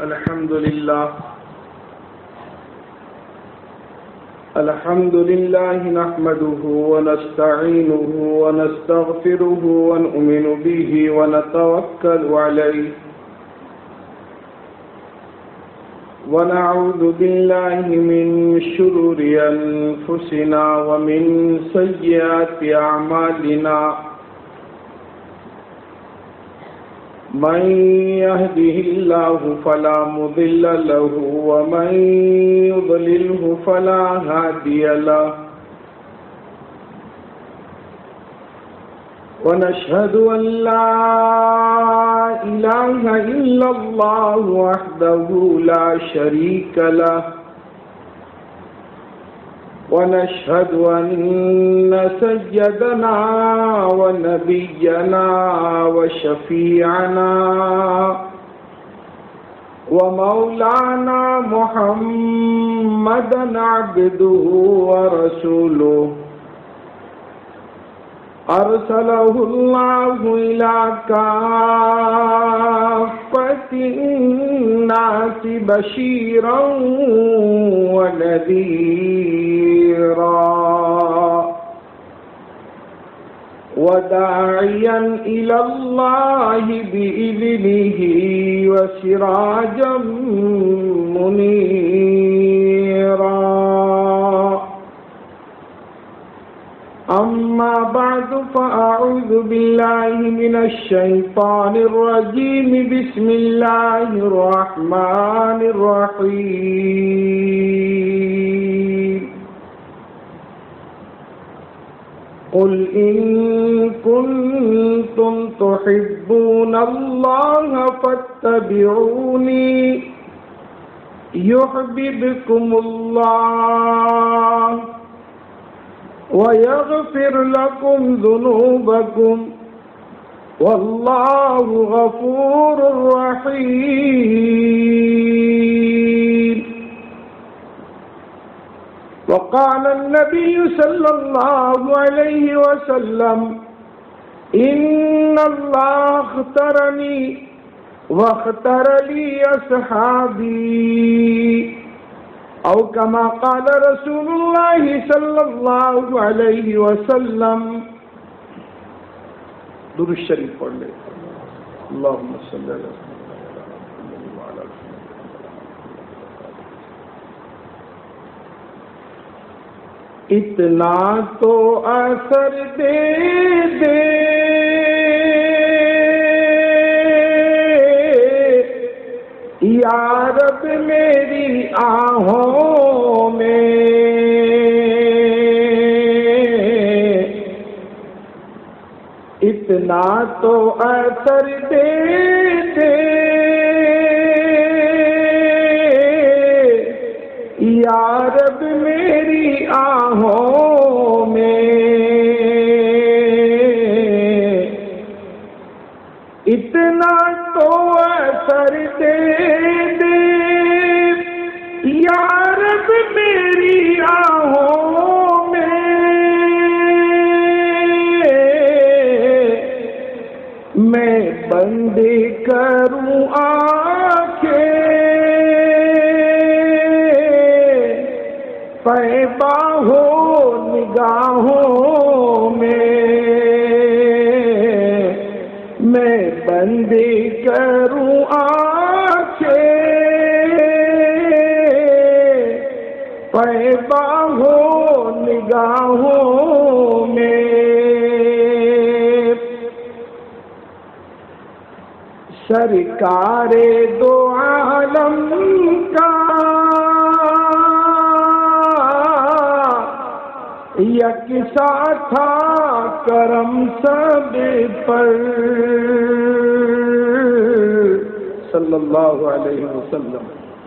الحمد لله نحمده ونستعينه ونستغفره ونؤمن به ونتوكل عليه ونعوذ بالله من شرور أنفسنا ومن سيئات أعمالنا من يهده الله فلا مضل له ومن يضلله فلا هادي له ونشهد أن لا إله إلا الله وحده لا شريك له ونشهد أن سيدنا ونبينا وشفيعنا ومولانا محمدا عبده ورسوله أرسله الله إلى كافة الناس بشيرا ونذيرا وداعيا إلى الله بإذنه وسراجا منيرا أما بعد فأعوذ بالله من الشيطان الرجيم بسم الله الرحمن الرحيم قل إن كنتم تحبون الله فاتبعوني يحببكم الله ويغفر لكم ذنوبكم والله غفور رحيم. وقال النبي صلى الله عليه وسلم إن الله اختارني واختار لي أصحابي أو كما قال رسول الله صلى الله عليه وسلم. درود الشریف پڑھ لیں. اللهم صل على محمد وعلى آل محمد. اتنا تو اثر دے دے یا رب میری آہوں میں، اتنا تو اثر دے دے یا رب میری آہوں میں، اتنا تو اثر دے دے یا رب میری آہوں میں، میں بند کروں آنکھیں پیدا ہو نگاہوں میں، میں بند کروں آنکھیں پیدا ہو نگاہوں میں. سرکار دو عالم کا یکساں تھا کرم سب پر، صلی اللہ علیہ وسلم.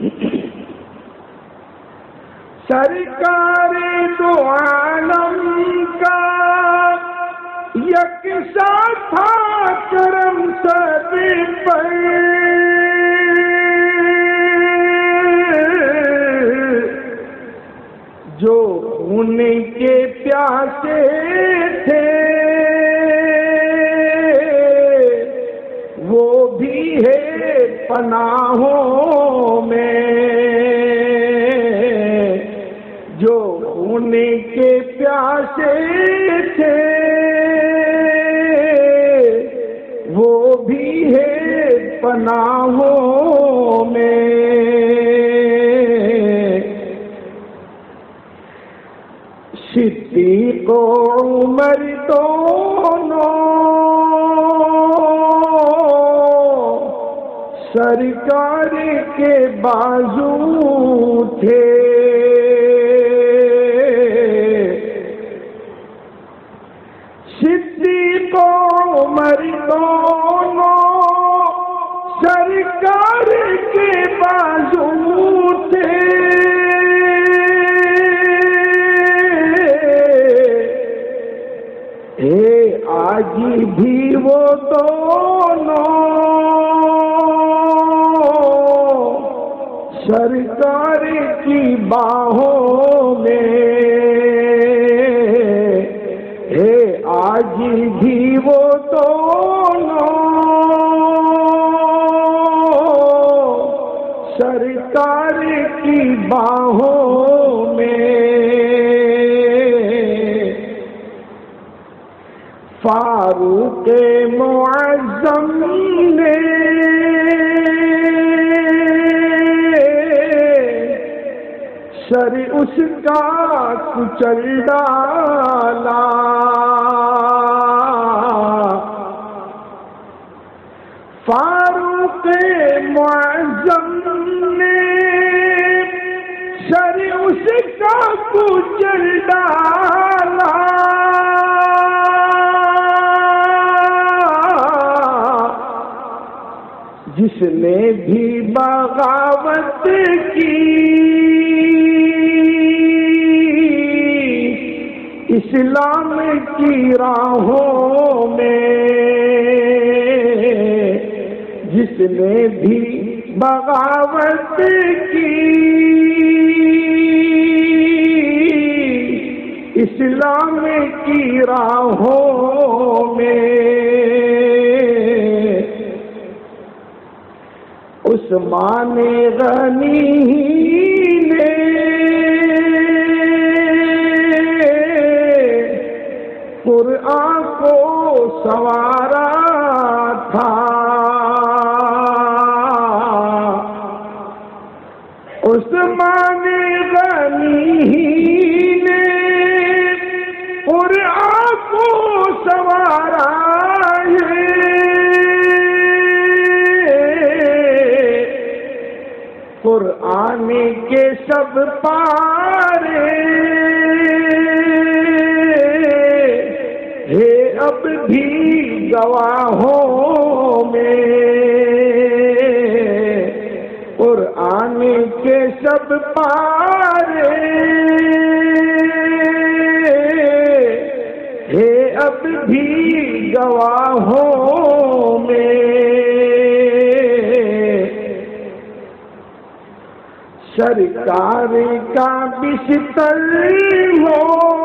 سرکار دو عالم کا یکساں تھا کرم سب پر، جو خون کے پیاسے تھے وہ بھی ہے پناہوں پناہوں میں، صدیق و عمر دونوں سرکار کے بازو تھے، صدیق و عمر دونوں سرکار کے بازو تھے، آج بھی وہ دونوں سرکار کی باہوں میں، آج بھی وہ دونوں سرکار کی باہوں میں، فاروق معظم نے سر اس کا کچل ڈالا، فاروق معظم نے سر اس کا کچل ڈالا، جس نے بھی بغاوت کی اسلام کی راہوں میں، جس نے بھی بغاوت کی اسلام کی راہوں میں، عثمان غنی نے قرآن کو سنوارا تھا، عثمان غنی نے قرآن کو سنوارا ہے، قرآن کے سب پارے اب بھی گواہوں میں، قرآن کے سب پارے اب بھی گواہوں میں، سرکار کا بستر ہو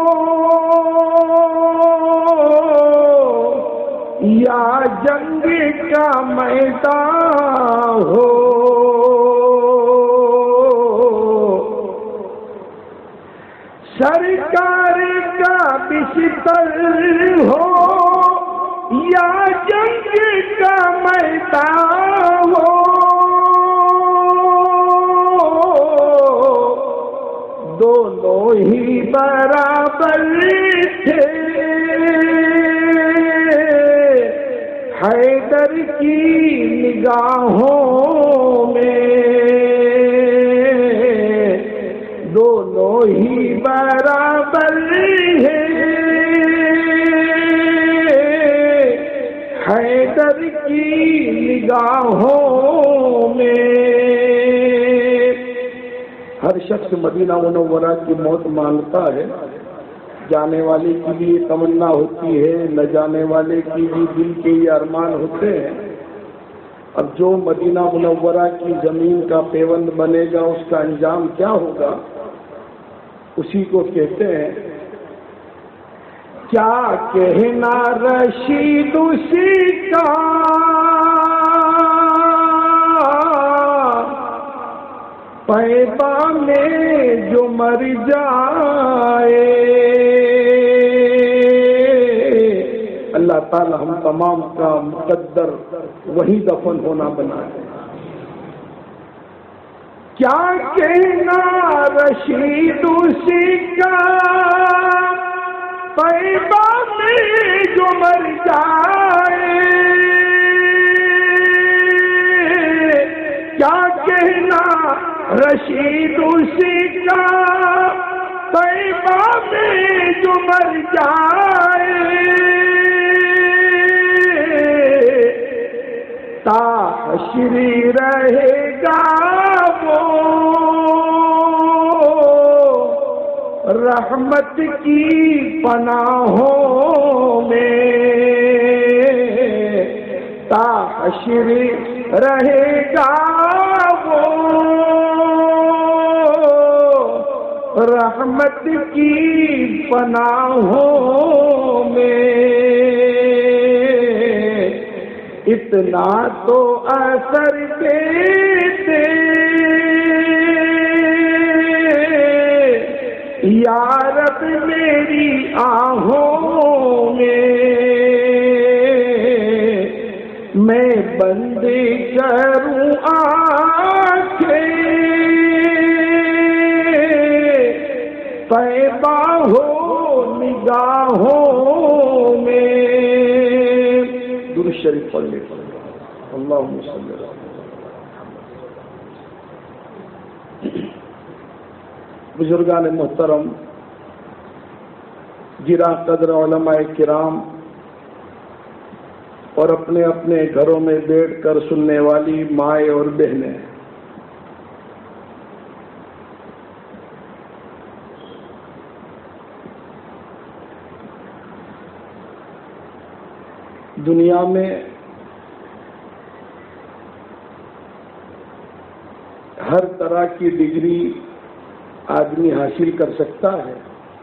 یا جنگ کا میدان ہو، سرکار کا بستر ہو یا جنگ کا میدان ہو، دونوں ہی برابر تھے، حیدر کی نگاہوں میں، دونوں ہی برابر ہیں، حیدر کی نگاہوں میں۔ ہر شخص مدینہ منورہ کی موت مانگتا ہے، جانے والے کی بھی تمنا ہوتی ہے، نہ جانے والے کی بھی دل کے یہ ارمان ہوتے ہیں۔ اب جو مدینہ منورہ کی زمین کا پیوند بنے گا اس کا انجام کیا ہوگا، اسی کو کہتے ہیں کیا کہنا رشید اسی کا، پیبا میں جو مر جائے۔ اللہ تعالی ہم تمام کا مقدر وہیں دفن ہونا بنا ہے۔ کیا کہنا رشید اسی کا طیبہ میں جو مر جائے، کیا کہنا رشید اسی کا طیبہ میں جو مر جائے، تا حشر رہے گا وہ رحمت کی پناہوں میں، تا حشر رہے گا وہ رحمت کی پناہوں میں۔ اتنا تو اثر دیتے یا رب میری آہوں میں، میں بند کروں آنکھیں طیبہ ہو نگاہوں میں۔ درود شریف پڑھ لیں۔ اللہم صلی اللہ علیہ وسلم۔ بزرگان محترم، گراں قدر علماء کرام اور اپنے اپنے گھروں میں بیٹھ کر سننے والی مائیں اور بہنیں، دنیا میں ہر طرح کی ڈگری آدمی حاصل کر سکتا ہے۔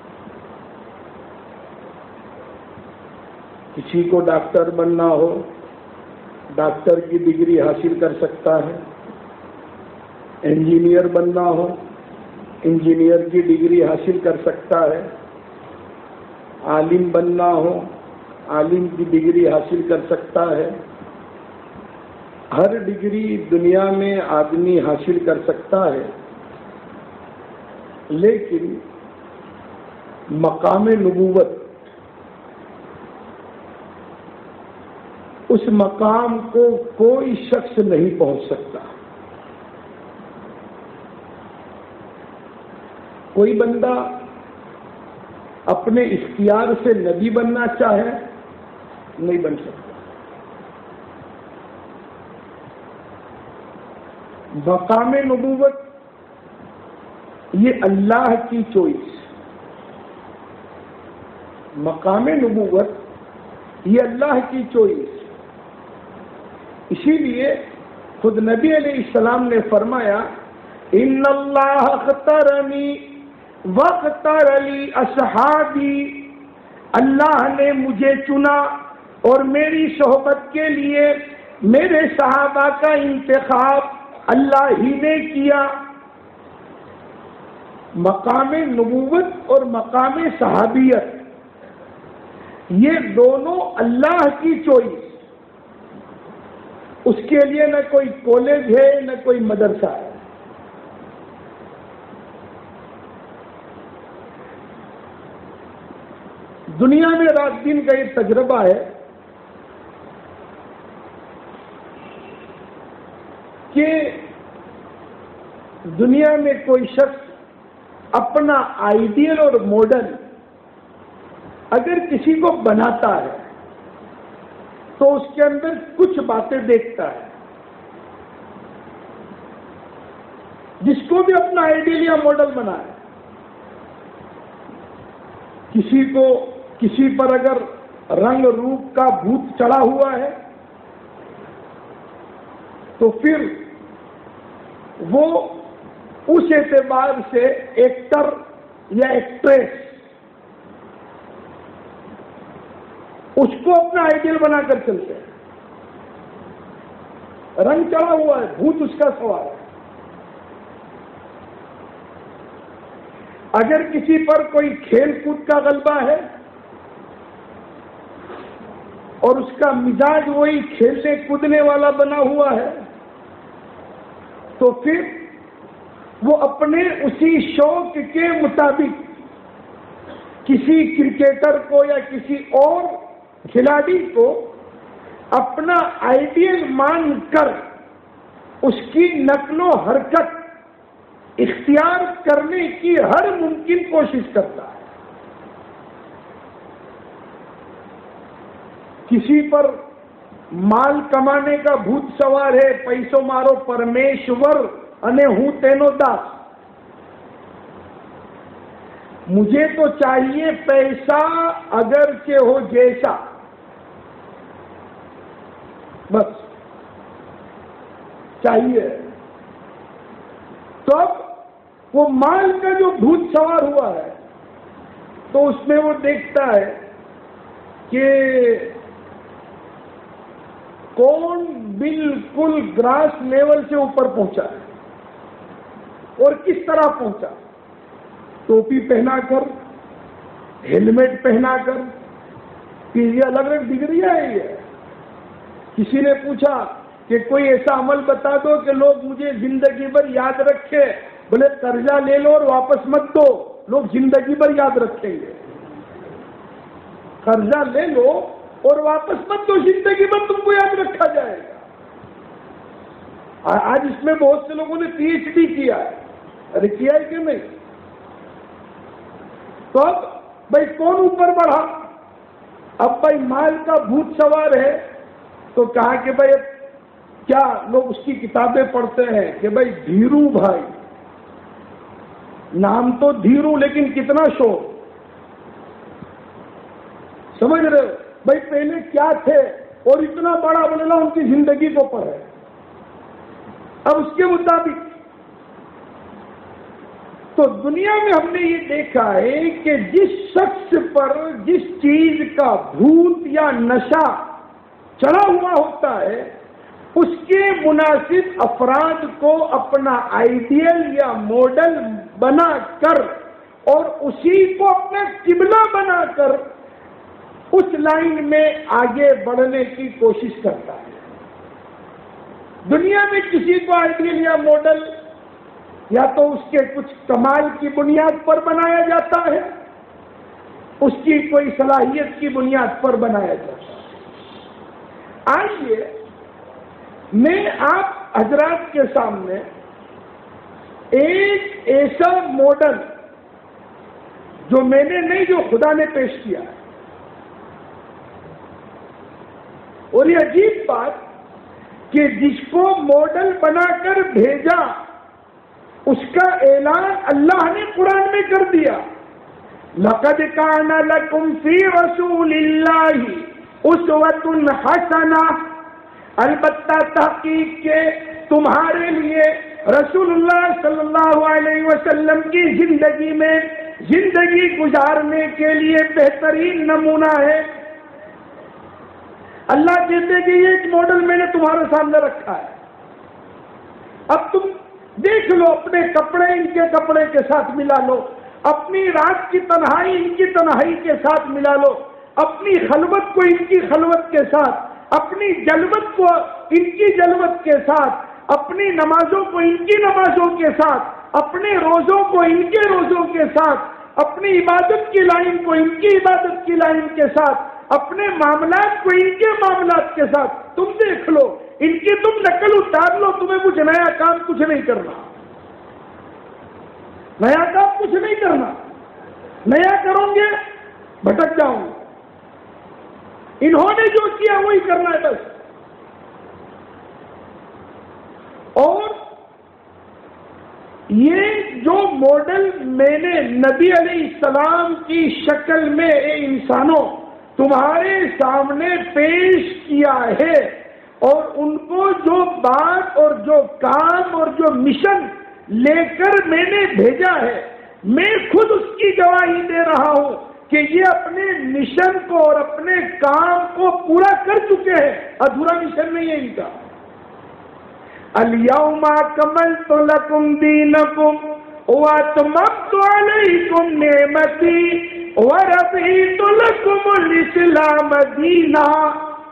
کسی کو ڈاکٹر بننا ہو، ڈاکٹر کی ڈگری حاصل کر سکتا ہے۔ انجینئر بننا ہو، انجینئر کی ڈگری حاصل کر سکتا ہے۔ عالم بننا ہو، عالم کی ڈگری حاصل کر سکتا ہے۔ ہر ڈگری دنیا میں آدمی حاصل کر سکتا ہے، لیکن مقام نبوت، اس مقام کو کوئی شخص نہیں پہنچ سکتا۔ کوئی بندہ اپنے اختیار سے نبی بننا چاہے نہیں بن سکتا۔ مقام نبوت یہ اللہ کی چوائس، مقام نبوت یہ اللہ کی چوائس۔ اسی لیے خود نبی علیہ السلام نے فرمایا، ان اللہ اختارنی واختار لی اصحابی، اللہ نے مجھے چنا اور میری صحبت کے لیے میرے صحابہ کا انتخاب اللہ ہی نے کیا۔ مقام نبوت اور مقام صحابیت یہ دونوں اللہ کی چوائس، اس کے لیے نہ کوئی کالج ہے نہ کوئی مدرسہ ہے۔ دنیا میں رات دن کا یہ تجربہ ہے کہ دنیا میں کوئی شخص اپنا آئیڈیل اور ماڈل اگر کسی کو بناتا ہے تو اس کے اندر کچھ باتیں دیکھتا ہے۔ جس کو بھی اپنا آئیڈیل یا ماڈل بنا ہے، کسی پر اگر رنگ روپ کا بھوت چڑھا ہوا ہے تو پھر وہ اس اعتبار سے ایکٹر یا ایکٹریس اس کو اپنا آئیڈیل بنا کر چلتے ہیں۔ رنگ چڑھا ہوا ہے، بھوت اس کا سوال ہے۔ اگر کسی پر کوئی کھیل کود کا غلبہ ہے اور اس کا مزاج وہی کھیلنے کودنے والا بنا ہوا ہے، تو پھر وہ اپنے اسی شوق کے مطابق کسی کرکٹر کو یا کسی اور کھلاڑی کو اپنا آئیڈیل مان کر اس کی نقل و حرکت اختیار کرنے کی ہر ممکن کوشش کرتا ہے۔ کسی پر مال کمانے کا بھوت سوار ہے، پیسوں مارو پرمیشور انے ہوں تینو داس، مجھے تو چاہیے پیسہ اگرچہ ہو جیسا، بس چاہیے۔ تو اب وہ مال کا جو بھوت سوار ہوا ہے تو اس میں وہ دیکھتا ہے کہ کون بالکل گراس لیول سے اوپر پہنچا ہے اور کس طرح پہنچا، ٹوپی پہنا کر، ہیلمٹ پہنا کر، کہ یہ الگ الگ ڈگریاں ہیں۔ یہ کسی نے پوچھا کہ کوئی ایسا عمل بتا دو کہ لوگ مجھے زندگی بھر یاد رکھے، بولے قرضہ لے لو اور واپس مت دو، لوگ زندگی بھر یاد رکھیں گے۔ قرضہ لے لو اور واپس مت دو، زندگی بھر تم کو یاد رکھا جائے گا۔ آج اس میں بہت سے لوگوں نے پی ایچ ڈی کیا ہے، ارے کیا ہے کہ نہیں؟ تو اب بھائی کون اوپر بڑھا؟ اب بھائی مال کا بھوت سوار ہے تو کہا کہ بھائی کیا لوگ اس کی کتابیں پڑھتے ہیں کہ بھائی دھیرو بھائی، نام تو دھیرو لیکن کتنا شور، سمجھ رہے ہو؟ بھائی پہلے کیا تھے اور اتنا بڑا بننا ان کی زندگی کو پر ہے۔ اب اس کے مطابق تو دنیا میں ہم نے یہ دیکھا ہے کہ جس شخص پر جس چیز کا بھوت یا نشہ چڑھا ہوا ہوتا ہے اس کے مناسب افراد کو اپنا آئیڈیل یا ماڈل بنا کر اور اسی کو اپنا قبلہ بنا کر اس لائن میں آگے بڑھنے کی کوشش کرتا ہے۔ دنیا میں کسی کو آئیڈیل یا ماڈل یا تو اس کے کچھ کمال کی بنیاد پر بنایا جاتا ہے، اس کی کوئی صلاحیت کی بنیاد پر بنایا جاتا ہے۔ آئیے میں آپ حضرات کے سامنے ایک ایسا ماڈل جو میں نے نہیں، جو خدا نے پیش کیا ہے، اور یہ عجیب بات کہ جس کو ماڈل بنا کر بھیجا اس کا اعلان اللہ نے قرآن میں کر دیا، لَقَدْ كَانَ لَكُمْ فِي رَسُولِ اللَّهِ أُسْوَةٌ حَسَنَةٌ، البتہ تحقیق کے تمہارے لیے رسول اللہ صلی اللہ علیہ وسلم کی زندگی میں زندگی گزارنے کے لیے بہترین نمونہ ہے۔ اللہ کہتے کہ یہ ایک ماڈل میں نے تمہارے سامنے رکھا ہے، اب تم دیکھ لو، اپنے کپڑے ان کے کپڑے کے ساتھ ملا لو، اپنی رات کی تنہائی ان کی تنہائی کے ساتھ ملا لو، اپنی خلوت کو ان کی خلوت کے ساتھ، اپنی جلوت کو ان کی جلوت کے ساتھ، اپنی نمازوں کو ان کی نمازوں کے ساتھ، اپنے روزوں کو ان کے روزوں کے ساتھ، اپنی عبادت کی لائن کو ان کی عبادت کی لائن کے ساتھ، اپنے معاملات کو ان کے معاملات کے ساتھ تم دیکھ لو، ان کی تم نقل اتار لو، تمہیں کچھ نیا کام کچھ نہیں کرنا، نیا کام کچھ نہیں کرنا، نیا کرو گے بھٹک جاؤں گے، انہوں نے جو کیا وہی کرنا ہے بس۔ اور یہ جو ماڈل میں نے نبی علیہ السلام کی شکل میں اے انسانوں تمہارے سامنے پیش کیا ہے، اور ان کو جو بات اور جو کام اور جو مشن لے کر میں نے بھیجا ہے، میں خود اس کی گواہی دے رہا ہوں کہ یہ اپنے مشن کو اور اپنے کام کو پورا کر چکے ہیں، ادھورا مشن نہیں ہے ان کا۔ اليوم اکملت لکم دینکم واتممت علیکم نعمتی ورضیت لکم الاسلام دینا۔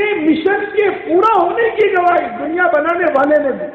کے مشن کے پورا ہونے کی گواہی دنیا بنانے والے نے دی۔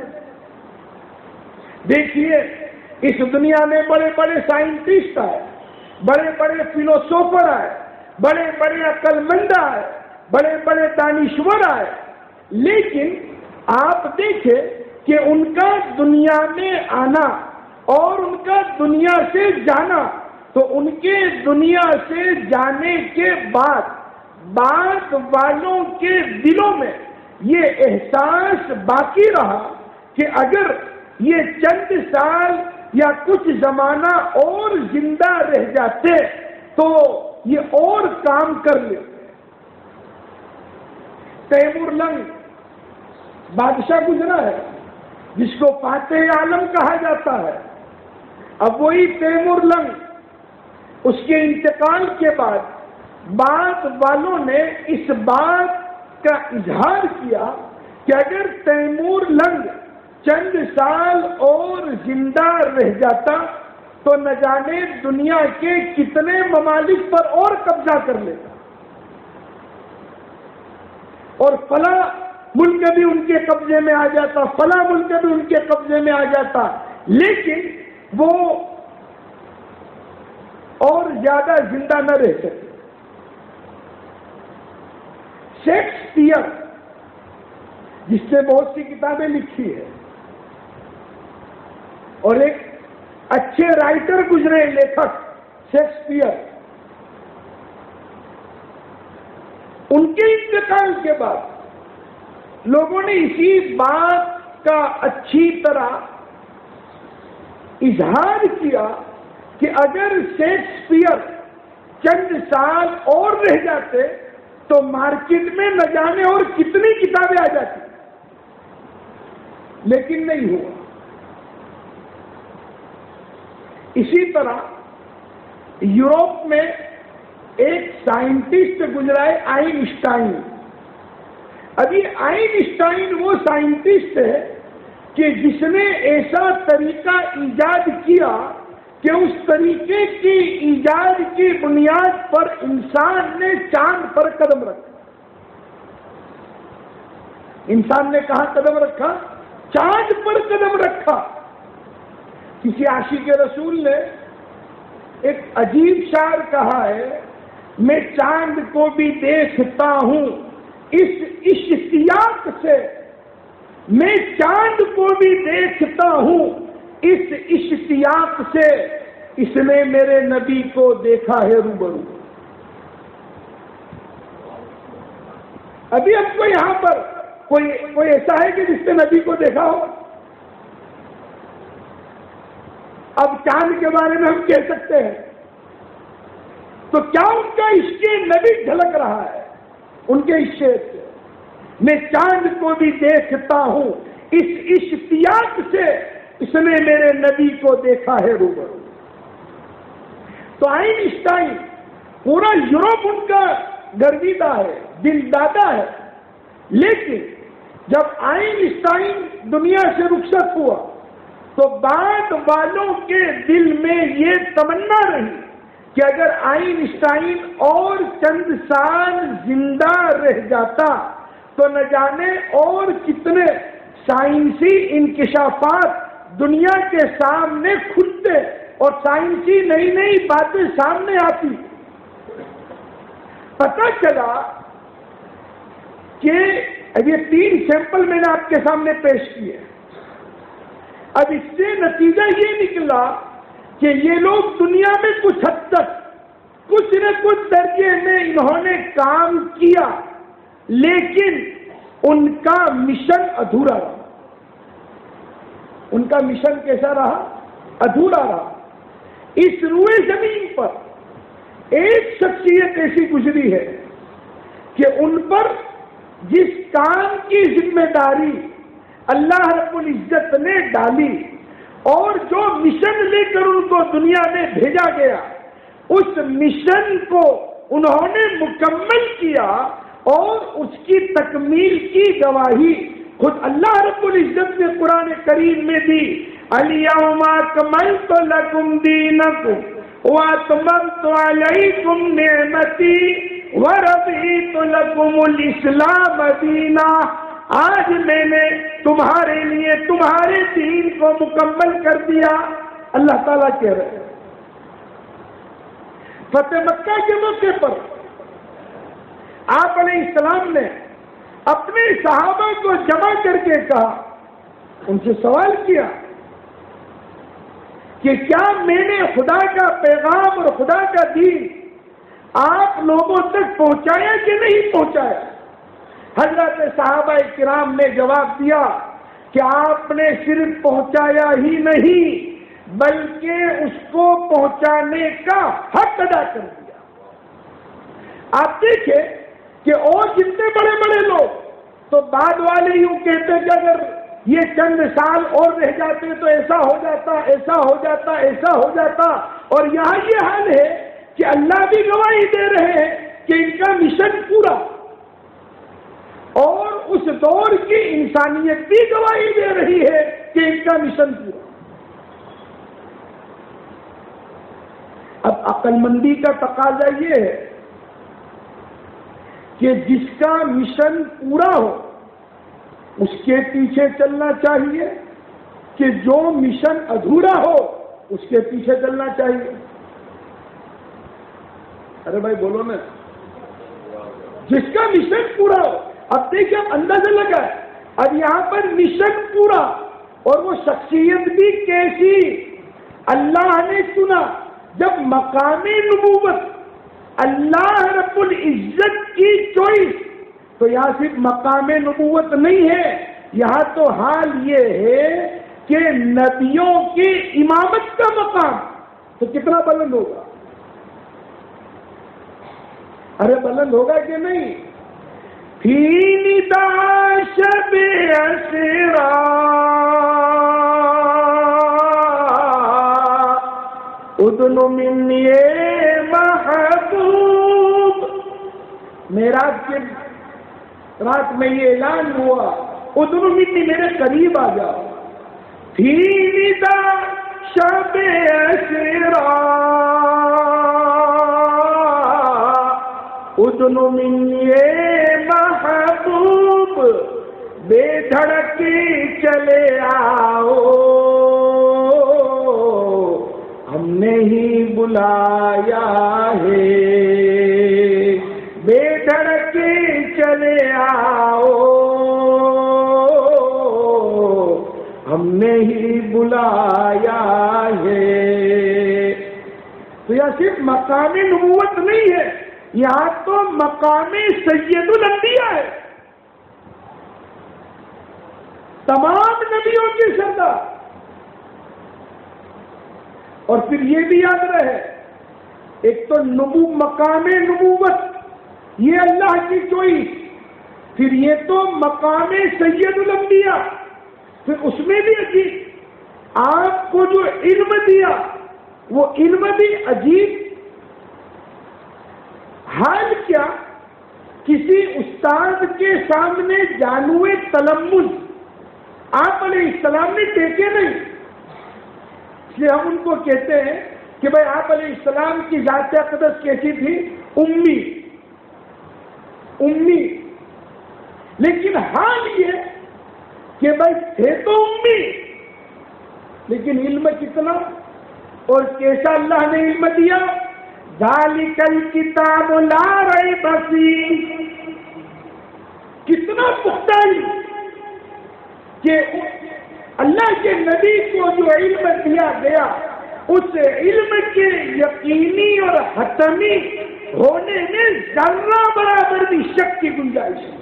دیکھیے اس دنیا میں بڑے بڑے سائنٹسٹ آئے، بڑے بڑے فلسفر آئے، بڑے بڑے عقل مند آئے، بڑے بڑے دانشور آئے، لیکن آپ دیکھیں کہ ان کا دنیا میں آنا اور ان کا دنیا سے جانا، تو ان کے دنیا سے جانے کے بعد بعد والوں کے دلوں میں یہ احساس باقی رہا کہ اگر یہ چند سال یا کچھ زمانہ اور زندہ رہ جاتے تو یہ اور کام کر لیتے۔ تیمور لنگ بادشاہ گزرا ہے جس کو فاتح عالم کہا جاتا ہے، اب وہی تیمور لنگ اس کے انتقال کے بعد بعد والوں نے اس بات کا اظہار کیا کہ اگر تیمور لنگ چند سال اور زندہ رہ جاتا تو نہ جانے دنیا کے کتنے ممالک پر اور قبضہ کر لیتا، اور فلاں ملک بھی ان کے قبضے میں آ جاتا، فلاں ملک بھی ان کے قبضے میں آ جاتا، لیکن وہ اور زیادہ زندہ نہ رہ سکتے۔ شیکسپیئر جس نے بہت سی کتابیں لکھی ہے اور ایک اچھے رائٹر گزرے لیکھک شیکسپیئر، ان کے انتقال کے بعد لوگوں نے اسی بات کا اچھی طرح اظہار کیا کہ اگر شیکسپیئر چند سال اور رہ جاتے تو مارکیٹ میں نہ جانے اور کتنی کتابیں آ جاتی، لیکن نہیں ہوا۔ اسی طرح یورپ میں ایک سائنٹسٹ گزرا ہے آئنسٹائن۔ اب یہ آئنسٹائن وہ سائنٹسٹ ہے کہ جس نے ایسا طریقہ ایجاد کیا کہ اس طریقے کی ایجاد کی بنیاد پر انسان نے چاند پر قدم رکھا۔ انسان نے کہاں قدم رکھا؟ چاند پر قدم رکھا۔ کسی عاشق رسول نے ایک عجیب شعر کہا ہے، میں چاند کو بھی دیکھتا ہوں اس اشتیاق سے، میں چاند کو بھی دیکھتا ہوں اس اشتیاق سے، اس نے میرے نبی کو دیکھا ہے روبرو۔ ابھی ہم کو یہاں پر کوئی ایسا ہے کہ جس نے نبی کو دیکھا ہو؟ اب چاند کے بارے میں ہم کہہ سکتے ہیں تو کیا ان کا عشق نبی جھلک رہا ہے ان کے عشق سے؟ میں چاند کو بھی دیکھتا ہوں اس اشتیاق سے، اس نے میرے نبی کو دیکھا ہے روبرو۔ تو آئنسٹائن پورا یورپ ان کا گرویدہ ہے، دل دادا ہے، لیکن جب آئنسٹائن دنیا سے رخصت ہوا تو بعد والوں کے دل میں یہ تمنا رہی کہ اگر آئنسٹائن اور چند سال زندہ رہ جاتا تو نہ جانے اور کتنے سائنسی انکشافات دنیا کے سامنے کھلتے اور سائنسی نئی نئی باتیں سامنے آتی۔ پتہ چلا کہ یہ 3 سیمپل میں نے آپ کے سامنے پیش کیے، اب اس سے نتیجہ یہ نکلا کہ یہ لوگ دنیا میں کچھ حد تک کچھ نہ کچھ درجے میں انہوں نے کام کیا، لیکن ان کا مشن ادھورا رہا۔ ان کا مشن کیسا رہا؟ ادھورا رہا۔ اس روئے زمین پر ایک شخصیت ایسی گزری ہے کہ ان پر جس کام کی ذمہ داری اللہ رب العزت نے ڈالی اور جو مشن لے کر ان کو دنیا میں بھیجا گیا، اس مشن کو انہوں نے مکمل کیا اور اس کی تکمیل کی گواہی خود اللہ رب العزت نے قرآن کریم میں دی۔ الیوم اکملت لکم دینکم واتممت علیکم نعمتی وَرَضِيتُ لَكُمُ الْإِسْلَامَ دِينًا، آج میں نے تمہارے لیے تمہارے دین کو مکمل کر دیا۔ اللہ تعالیٰ کہہ رہے ہیں فتح مکہ کے موقع پر آپ علیہ السلام نے اپنے صحابہ کو جمع کر کے کہا، ان سے سوال کیا کہ کیا میں نے خدا کا پیغام اور خدا کا دین آپ لوگوں تک پہنچایا کہ نہیں پہنچایا؟ حضرت صحابہ کرام نے جواب دیا کہ آپ نے صرف پہنچایا ہی نہیں بلکہ اس کو پہنچانے کا حق ادا کر دیا۔ آپ دیکھیں کہ اور جتنے بڑے بڑے لوگ تو بعد والے یوں کہتے کہ اگر یہ چند سال اور رہ جاتے تو ایسا ہو جاتا، ایسا ہو جاتا، ایسا ہو جاتا، اور یہاں یہ حال ہے کہ اللہ بھی گواہی دے رہے ہیں کہ ان کا مشن پورا، اور اس دور کی انسانیت بھی گواہی دے رہی ہے کہ ان کا مشن پورا۔ اب عقل مندی کا تقاضا یہ ہے کہ جس کا مشن پورا ہو اس کے پیچھے چلنا چاہیے، کہ جو مشن ادھورا ہو اس کے پیچھے چلنا چاہیے۔ ارے بھائی بولو نا، جس کا مشن پورا ہو۔ اب دیکھیں اندازہ لگا ہے، اب یہاں پر مشن پورا اور وہ شخصیت بھی کیسی، اللہ نے چنا۔ جب مقام نبوت اللہ رب العزت کی چوائس، تو یہاں صرف مقام نبوت نہیں ہے، یہاں تو حال یہ ہے کہ نبیوں کی امامت کا مقام تو کتنا بلند ہوگا؟ ارے بلند ہوگا کہ نہیں؟ فی نداء شب اسرا اذن منی محبوب، معراج کے رات میں یہ اعلان ہوا، اذن منی میرے قریب آ جاؤ، فی نداء شب اسرا اذن منی محبوب، بے دھڑک چلے آؤ، ہم نے ہی بلایا ہے، بے دھڑک چلے آؤ، ہم نے ہی بلایا ہے۔ تو یہ صرف مقام نبوت نہیں ہے، یہاں تو مقام سید الانبیاء ہے، تمام نبیوں کی سردار۔ اور پھر یہ بھی یاد رہے، ایک تو مقام نبوت یہ اللہ کی چوائس، پھر یہ تو مقام سید الانبیاء، پھر اس میں بھی عجیب، آپ کو جو علم دیا وہ علم بھی عجیب۔ حال کیا، کسی استاد کے سامنے جانوے تلمذ آپ علیہ السلام نے دیکھے نہیں، اس لیے ہم ان کو کہتے ہیں کہ بھائی آپ علیہ السلام کی ذات اقدس کیسی تھی؟ امی، لیکن حال یہ کہ بھائی تھے تو امی، لیکن علم کتنا اور کیسا اللہ نے علم دیا؟ ذالک الکتاب لا ریب فیہ، کتنا پختہ کہ اللہ کے نبی کو جو علم دیا گیا اس علم کے یقینی اور حتمی ہونے میں ذرہ برابر بھی شک کی گنجائش ہے۔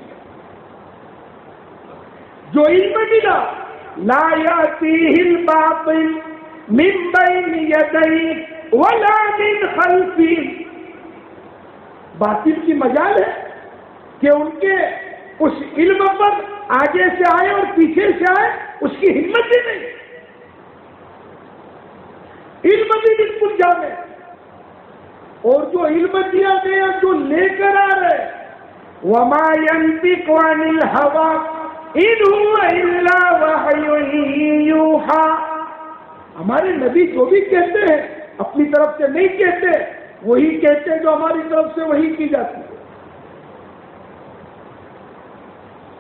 جو علم ملا لا یاتیہ الباطل من بین یدیہ ولا من خلفہ، باطل کی مجال ہے کہ ان کے اس علم پر آگے سے آئے اور پیچھے سے آئے، اس کی ہمت ہی نہیں، علم بھی بالکل جامع، اور جو علم دیا گیا جو لے کر آ رہے، وما ينطق عن الهوى ان هو الا وحی یوحی، ہمارے نبی جو بھی کہتے ہیں اپنی طرف سے نہیں کہتے، وہی کہتے ہیں جو ہماری طرف سے وحی کی جاتی ہے۔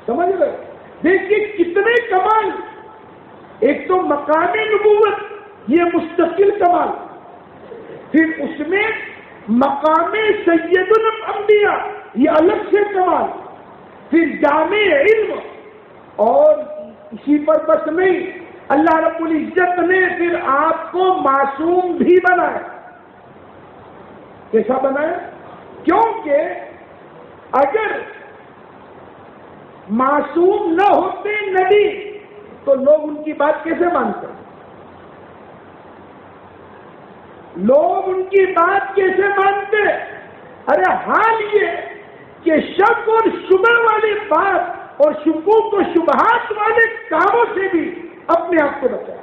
سمجھ رہے؟ دیکھیے کتنے کمال. ایک تو مقام نبوت، یہ مستقل کمال، پھر اس میں مقام سید الانبیاء، یہ الگ سے کمال، پھر جامع علم، اور اسی پر بس نہیں، اللہ رب العزت نے پھر آپ کو معصوم بھی بنایا. کیسا بنایا؟ کیونکہ اگر معصوم نہ ہوتے نبی تو لوگ ان کی بات کیسے مانتے؟ لوگ ان کی بات کیسے مانتے؟ ارے حال یہ کہ شک اور شبہ والی بات اور شکوک و شبہات والے کاموں سے بھی اپنے آپ کو بچائے.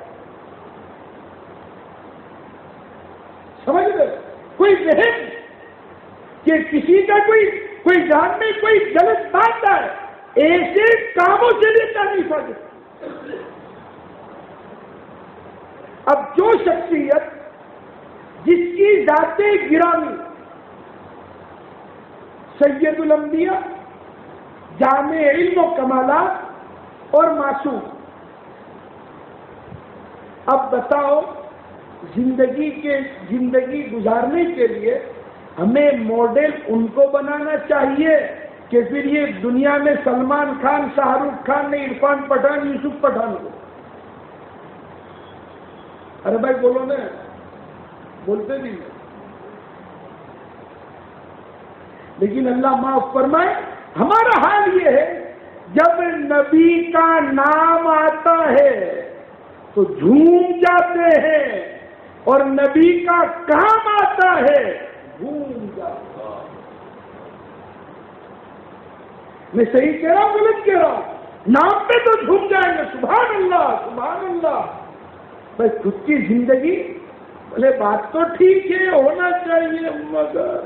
سمجھ گئے؟ کوئی ذہن کہ کسی کا کوئی جان میں کوئی غلط بات آئے، ایسے کاموں سے بھی نہیں سکتے. اب جو شخصیت جس کی ذات گرامی سید الانبیاء، جامع علم و کمالات اور معصوم، اب بتاؤ زندگی گزارنے کے لیے ہمیں ماڈل ان کو بنانا چاہیے کہ پھر یہ دنیا میں سلمان خان، شاہ رخ خان نہیں، عرفان پٹھان، یوسف پٹھان کو؟ ارے بھائی بولو نا، بولتے بھی. لیکن اللہ معاف فرمائے، ہمارا حال یہ ہے جب نبی کا نام آتا ہے تو جھوم جاتے ہیں، اور نبی کا کام آتا ہے جھوم جاتا. میں صحیح کہہ رہا ہوں غلط کہہ رہا ہوں؟ نام پہ تو جھوم جائیں گے، سبحان اللہ سبحان اللہ. بس خود کی زندگی، بولے بات تو ٹھیک ہے، ہونا چاہیے، مگر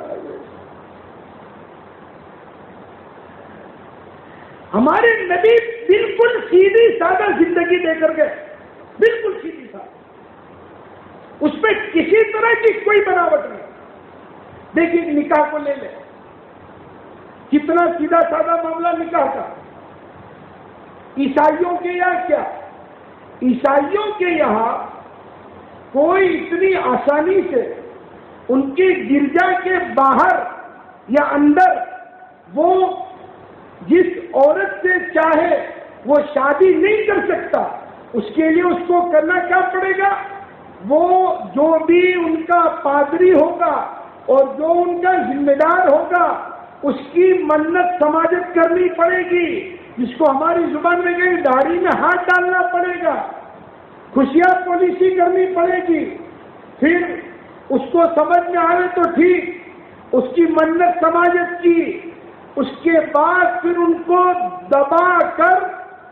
ہمارے نبی بالکل سیدھی سادہ زندگی دے کر گئے، بالکل سیدھی سادہ، اس پہ کسی طرح کی کوئی بناوٹ نہیں. دیکھیے نکاح کو لے لیں، کتنا سیدھا سادہ معاملہ نکاح کا. عیسائیوں کے یہاں کیا؟ عیسائیوں کے یہاں کوئی اتنی آسانی سے ان کے گرجا کے باہر یا اندر وہ جس عورت سے چاہے وہ شادی نہیں کر سکتا. اس کے لیے اس کو کرنا کیا پڑے گا؟ وہ جو بھی ان کا پادری ہوگا اور جو ان کا ذمہ دار ہوگا اس کی منت سماجت کرنی پڑے گی، جس کو ہماری زبان میں کہیں داڑھی میں ہاتھ ڈالنا پڑے گا، خوشیاں پالیسی کرنی پڑے گی. پھر اس کو سمجھ میں آئے تو ٹھیک، اس کی منت سماجت کی، اس کے بعد پھر ان کو دبا کر،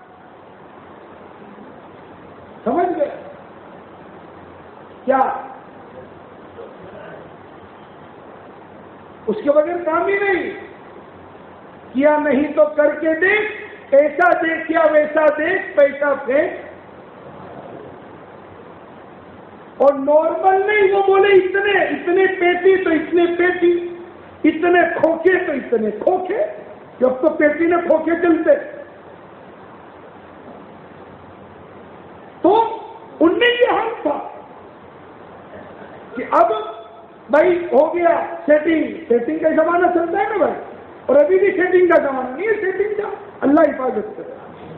سمجھ گئے کیا؟ اس کے بغیر کام ہی نہیں. کیا نہیں تو کر کے دیکھ، ایسا دیکھ یا ویسا دیکھ، پیسہ پھینک. اور نارمل نہیں، وہ بولے اتنے پیٹی تو اتنے پیٹی، اتنے کھوکھے تو اتنے کھوکھے. جب تو پیٹی نے کھوکھے چلتے تو ان میں یہ حال تھا کہ اب بھائی ہو گیا سیٹنگ کا زمانہ چلتا ہے نا بھائی، اور ابھی بھی سیٹنگ کا زمانہ نہیں ہے. سیٹنگ کا اللہ حفاظت کرے.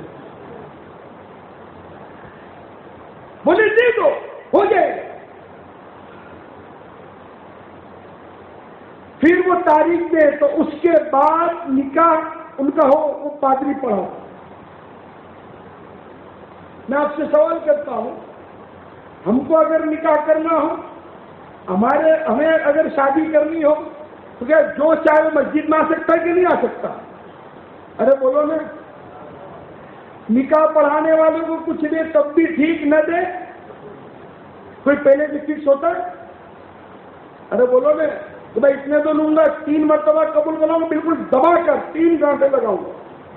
بولے دے دو ہو جائے گا. پھر وہ تاریخ دے تو اس کے بعد نکاح ان کا ہو، وہ پادری پڑھو. میں آپ سے سوال کرتا ہوں، ہم کو اگر نکاح کرنا ہو، ہمیں اگر شادی کرنی ہو تو کیا جو چاہے وہ مسجد میں آ سکتا ہے کہ نہیں آ سکتا؟ ارے بولو نا. نکاح پڑھانے والوں کو کچھ دے تب بھی ٹھیک نہ دے، کوئی پہلے سے فکس ہوتا ہے؟ ارے بولو نا کہ بھائی اتنے تو لوں گا، 3 مرتبہ قبول کراؤں گا، بالکل دبا کر 3 گھنٹے لگاؤں گا.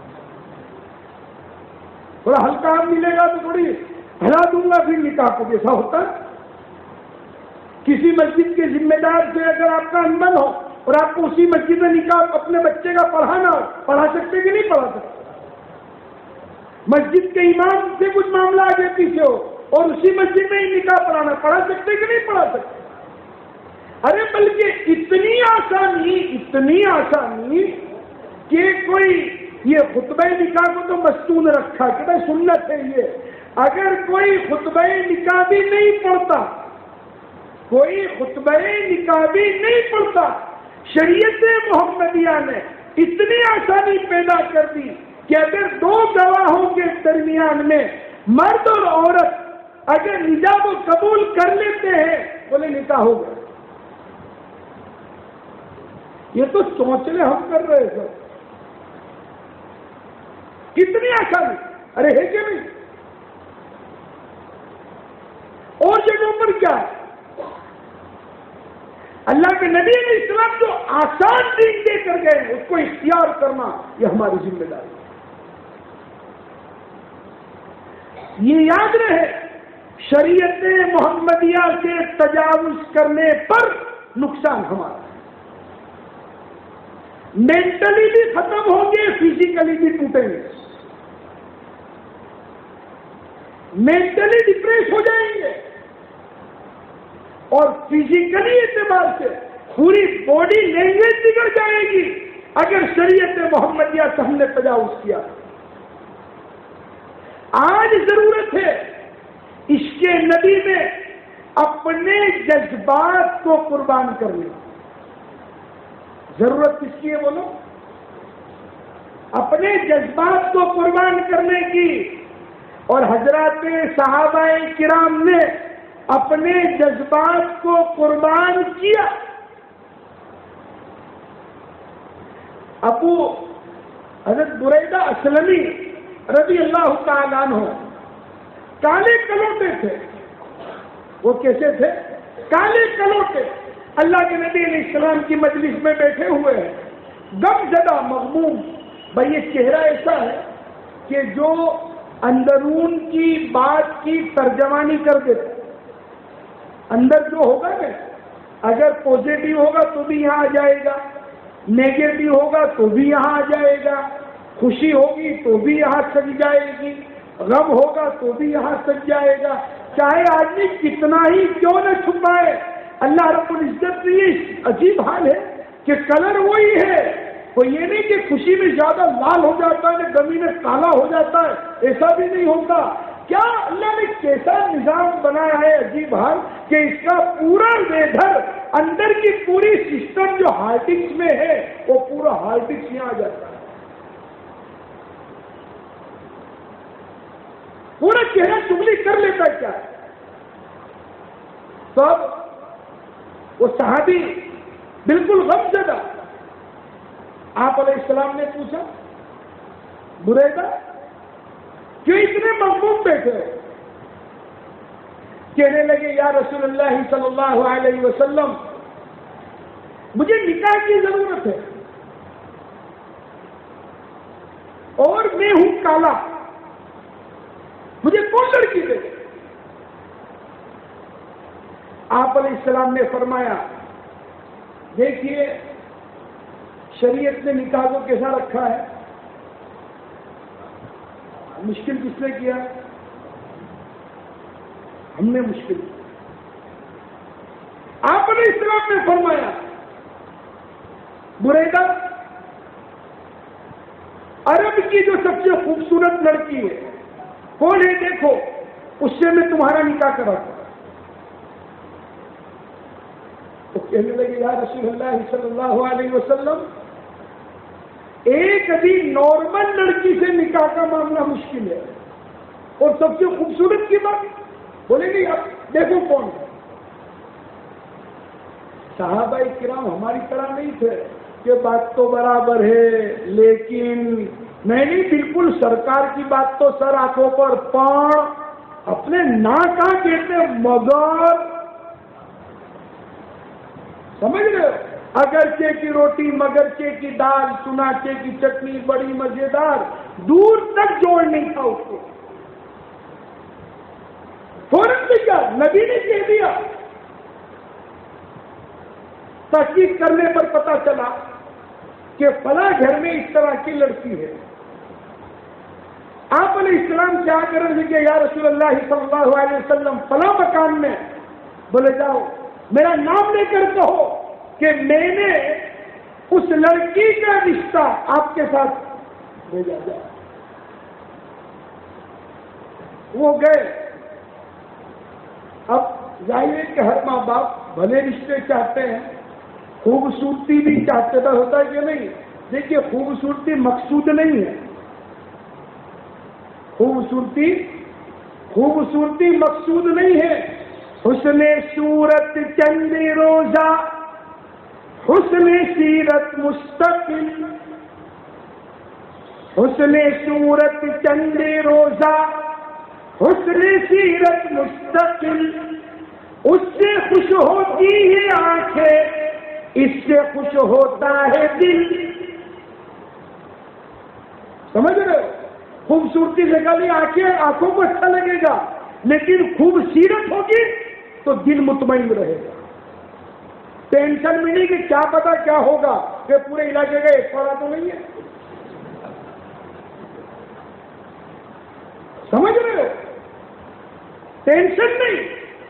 تھوڑا ہلکا ملے گا تو تھوڑی ہلا دوں گا پھر نکاح کو. جیسا ہوتا ہے کسی مسجد کے ذمہ دار سے اگر آپ کا انبن ہو اور آپ کو اسی مسجد میں نکاح اپنے بچے کا پڑھانا ہو، پڑھا سکتے کہ نہیں پڑھا سکتے؟ مسجد کے امام سے کچھ معاملہ آگے پیچھے ہو اور اسی مسجد میں ہی نکاح پڑھا سکتے کہ نہیں پڑھا سکتے؟ ارے بلکہ اتنی آسانی کہ کوئی یہ خطبہ نکاح کو تو مستون رکھا کہ سنت ہے یہ، اگر کوئی خطبہ نکاح بھی نہیں پڑھتا، شریعت محمدیہ نے اتنی آسانی پیدا کر دی کہ اگر دو گواہوں کے درمیان میں مرد اور عورت اگر نجاب و قبول کر لیتے ہیں بولے نکاح ہوگا۔ یہ تو سوچنے ہم کر رہے سر، کتنی آسانی، ارے ہے کہ نہیں؟ اور جگہوں پر کیا ہے؟ اللہ کے نبی علیہ السلام جو آسان دین دے کر گئے اس کو اختیار کرنا یہ ہماری ذمہ داری ہے۔ یہ یاد رہے، شریعت محمدیہ سے تجاوز کرنے پر نقصان ہمارا ہے، مینٹلی بھی ختم ہوں گے، فزیکلی بھی ٹوٹیں گے، مینٹلی ڈپریس ہو جائیں گے اور فزیکلی اعتبار سے پوری باڈی لینگویج بگڑ جائے گی اگر شریعت محمدیہ سے ہم نے تجاوز کیا۔ آج ضرورت ہے عشق نبی میں اپنے جذبات کو قربان کرنے، ضرورت کس کی ہے بولو؟ اپنے جذبات کو قربان کرنے کی، اور حضرات صحابہ کرام نے اپنے جذبات کو قربان کیا۔ ابو حضرت بریدہ اسلمی رضی اللہ تعالیٰ عنہ کالے کلوٹے تھے، وہ کیسے تھے؟ کالے کلوٹے، اللہ کے نبی علیہ السلام کی مجلس میں بیٹھے ہوئے ہیں، غم زدہ مغموم، بھائی یہ چہرہ ایسا ہے کہ جو اندرون کی بات کی ترجمانی کر دیتا، اندر جو ہوگا نا، اگر پوزیٹو ہوگا تو بھی یہاں آ جائے گا، نیگیٹو ہوگا تو بھی یہاں آ جائے گا، خوشی ہوگی تو بھی یہاں سج جائے گی، غم ہوگا تو بھی یہاں سج جائے گا، چاہے آدمی کتنا ہی کیوں نہ چھپائے۔ اللہ رب العزت کی یہ عجیب حال ہے کہ کلر وہی ہے، وہ یہ نہیں کہ خوشی میں زیادہ لال ہو جاتا ہے، غمی میں کالا ہو جاتا ہے، ایسا بھی نہیں ہوتا۔ کیا اللہ نے کیسا نظام بنایا ہے عجیب حال کہ اس کا پورا ویدر، اندر کی پوری سسٹم جو ہارڈ ڈسک میں ہے وہ پورا ہارڈ ڈسک یہاں آ جاتا ہے، پورا چہرہ چگلی کر لیتا ہے۔ کیا سب وہ صحابی بالکل غم زدہ، آپ علیہ السلام نے پوچھا بریدہ کیوں اتنے مغموم بیٹھے؟ کہنے لگے یا رسول اللہ صلی اللہ علیہ وسلم مجھے نکاح کی ضرورت ہے اور میں ہوں کالا، مجھے کون لڑکی دے؟ آپ علیہ السلام نے فرمایا دیکھیے شریعت نے نکاح کو کیسا رکھا ہے، مشکل کس نے کیا؟ ہم نے مشکل کیا۔ آپ علیہ السلام نے فرمایا بریدہ عرب کی جو سب سے خوبصورت لڑکی ہے کون ہے دیکھو، اس سے میں تمہارا نکاح کراتا ہوں۔ تو کہنے لگے یا رسول اللہ صلی اللہ علیہ وسلم ایک ابھی نارمل لڑکی سے نکاح کا معاملہ مشکل ہے اور سب سے خوبصورت کی بات بولے گی اب دیکھو کون ہے۔ صحابہ کرام ہماری طرح نہیں تھے کہ بات تو برابر ہے لیکن نہیں بالکل سرکار کی بات تو سر آنکھوں پر پاؤں، اپنے نا کہاں کہتے مگر، سمجھ رہے ہو؟ اگرچہ کی روٹی مگرچہ کی دال، چنانچہ کی چٹنی بڑی مزیدار، دور تک جوڑ نہیں تھا اس کو، فوراً سے کیا نبی نے کہہ دیا۔ تحقیق کرنے پر پتا چلا کہ فلاں گھر میں اس طرح کی لڑکی ہے۔ آپ علیہ اسلام کیا کریں کہ یا رسول اللہ صلی اللہ علیہ وسلم فلاں مکان میں، بولے جاؤ میرا نام لے کر کہو کہ میں نے اس لڑکی کا رشتہ آپ کے ساتھ بھیجا جائے۔ وہ گئے۔ اب ظاہر ہے کہ ہر ماں باپ بھلے رشتے چاہتے ہیں، خوبصورتی بھی چاہتے تھا، ہوتا ہے کہ نہیں؟ دیکھیے خوبصورتی مقصود نہیں ہے، خوبصورتی مقصود نہیں ہے۔ حسن صورت چند روزہ، حسن سیرت مستقل، حسن صورت چند روزہ، حسن سیرت مستقل، اس سے خوش ہوتی ہے آنکھیں، اس سے خوش ہوتا ہے دل۔ سمجھ رہے ہو؟ خوبصورتی سے خالی آنکھوں کو اچھا لگے گا، لیکن خوبصورت ہوگی تو دل مطمئن رہے گا۔ ٹینشن ملی کہ کیا پتا کیا ہوگا، کہ پورے علاقے کا ایک پڑا تو نہیں ہے۔ سمجھ رہے ہو؟ ٹینشن نہیں۔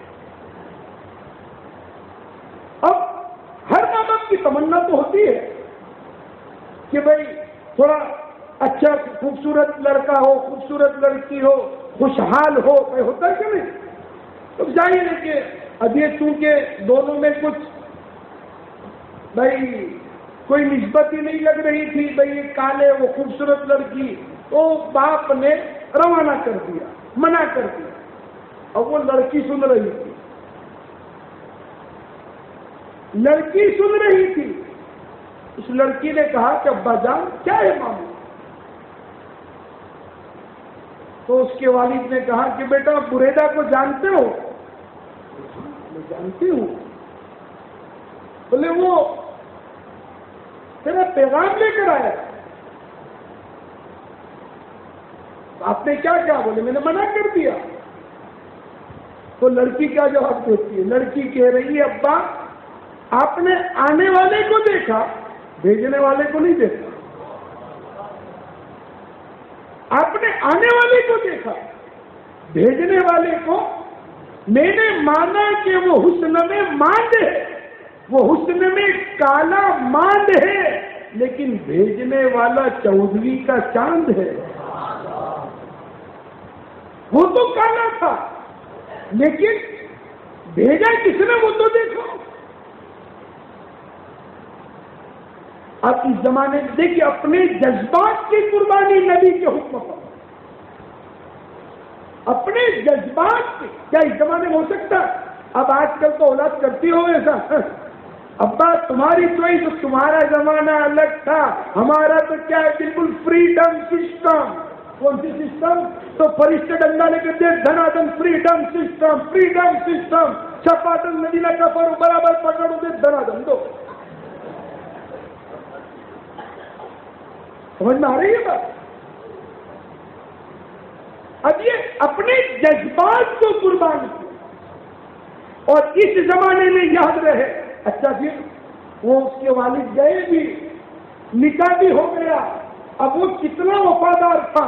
اب ہر ماں باپ کی تمنا تو ہوتی ہے کہ بھائی تھوڑا اچھا خوبصورت لڑکا ہو، خوبصورت لڑکی ہو، خوشحال ہو، ہوتا ہے کہ نہیں؟ تو ظاہر ہے کہ اب یہ چونکہ دونوں میں کچھ بھائی کوئی نسبت ہی نہیں لگ رہی تھی، بھائی یہ کالے وہ خوبصورت لڑکی، تو باپ نے روانہ کر دیا، منع کر دیا۔ اب وہ لڑکی سن رہی تھی، لڑکی سن رہی تھی۔ اس لڑکی نے کہا کہ ابا جان کیا ہے معاملہ؟ تو اس کے والد نے کہا کہ بیٹا بریدہ کو جانتے ہو؟ میں جانتی ہوں۔ بولے وہ تیرا پیغام لے کر آیا، آپ نے کیا کہا؟ بولے میں نے منع کر دیا۔ تو لڑکی کیا جواب دیتی ہے؟ لڑکی کہہ رہی ہے ابا آپ نے آنے والے کو دیکھا، بھیجنے والے کو نہیں دیکھا۔ آپ نے آنے والے کو دیکھا، بھیجنے والے کو میں نے مانا کہ وہ حسن میں ماند ہے، وہ حسن میں کالا ماند ہے، لیکن بھیجنے والا چودھری کا چاند ہے۔ وہ تو کالا تھا لیکن بھیجا کس نے وہ تو دیکھو۔ اب اس زمانے میں دیکھیے اپنے جذبات کی قربانی نبی کے حکم پر، اپنے جذبات کی کیا اس زمانے میں ہو سکتا؟ اب آج کل تو اولاد کرتی ہو ایسا، ابا تمہاری چوائس، تمہارا زمانہ الگ تھا، ہمارا تو کیا ہے بالکل فریڈم سسٹم۔ کون سی سسٹم؟ تو فرشتے ڈنڈا لے کے دیکھ دھنادن فریڈم سسٹم، فریڈم سسٹم، چپاٹن مدینہ کا فرو برابر پکڑو دے دھنادن دو۔ سمجھ میں آ رہی ہے بات؟ اب یہ اپنے جذبات کو قربان کیا، اور اس زمانے میں یاد رہے۔ اچھا جی وہ اس کے والد گئے بھی، نکاح بھی ہو گیا، اب وہ کتنا وفادار تھا،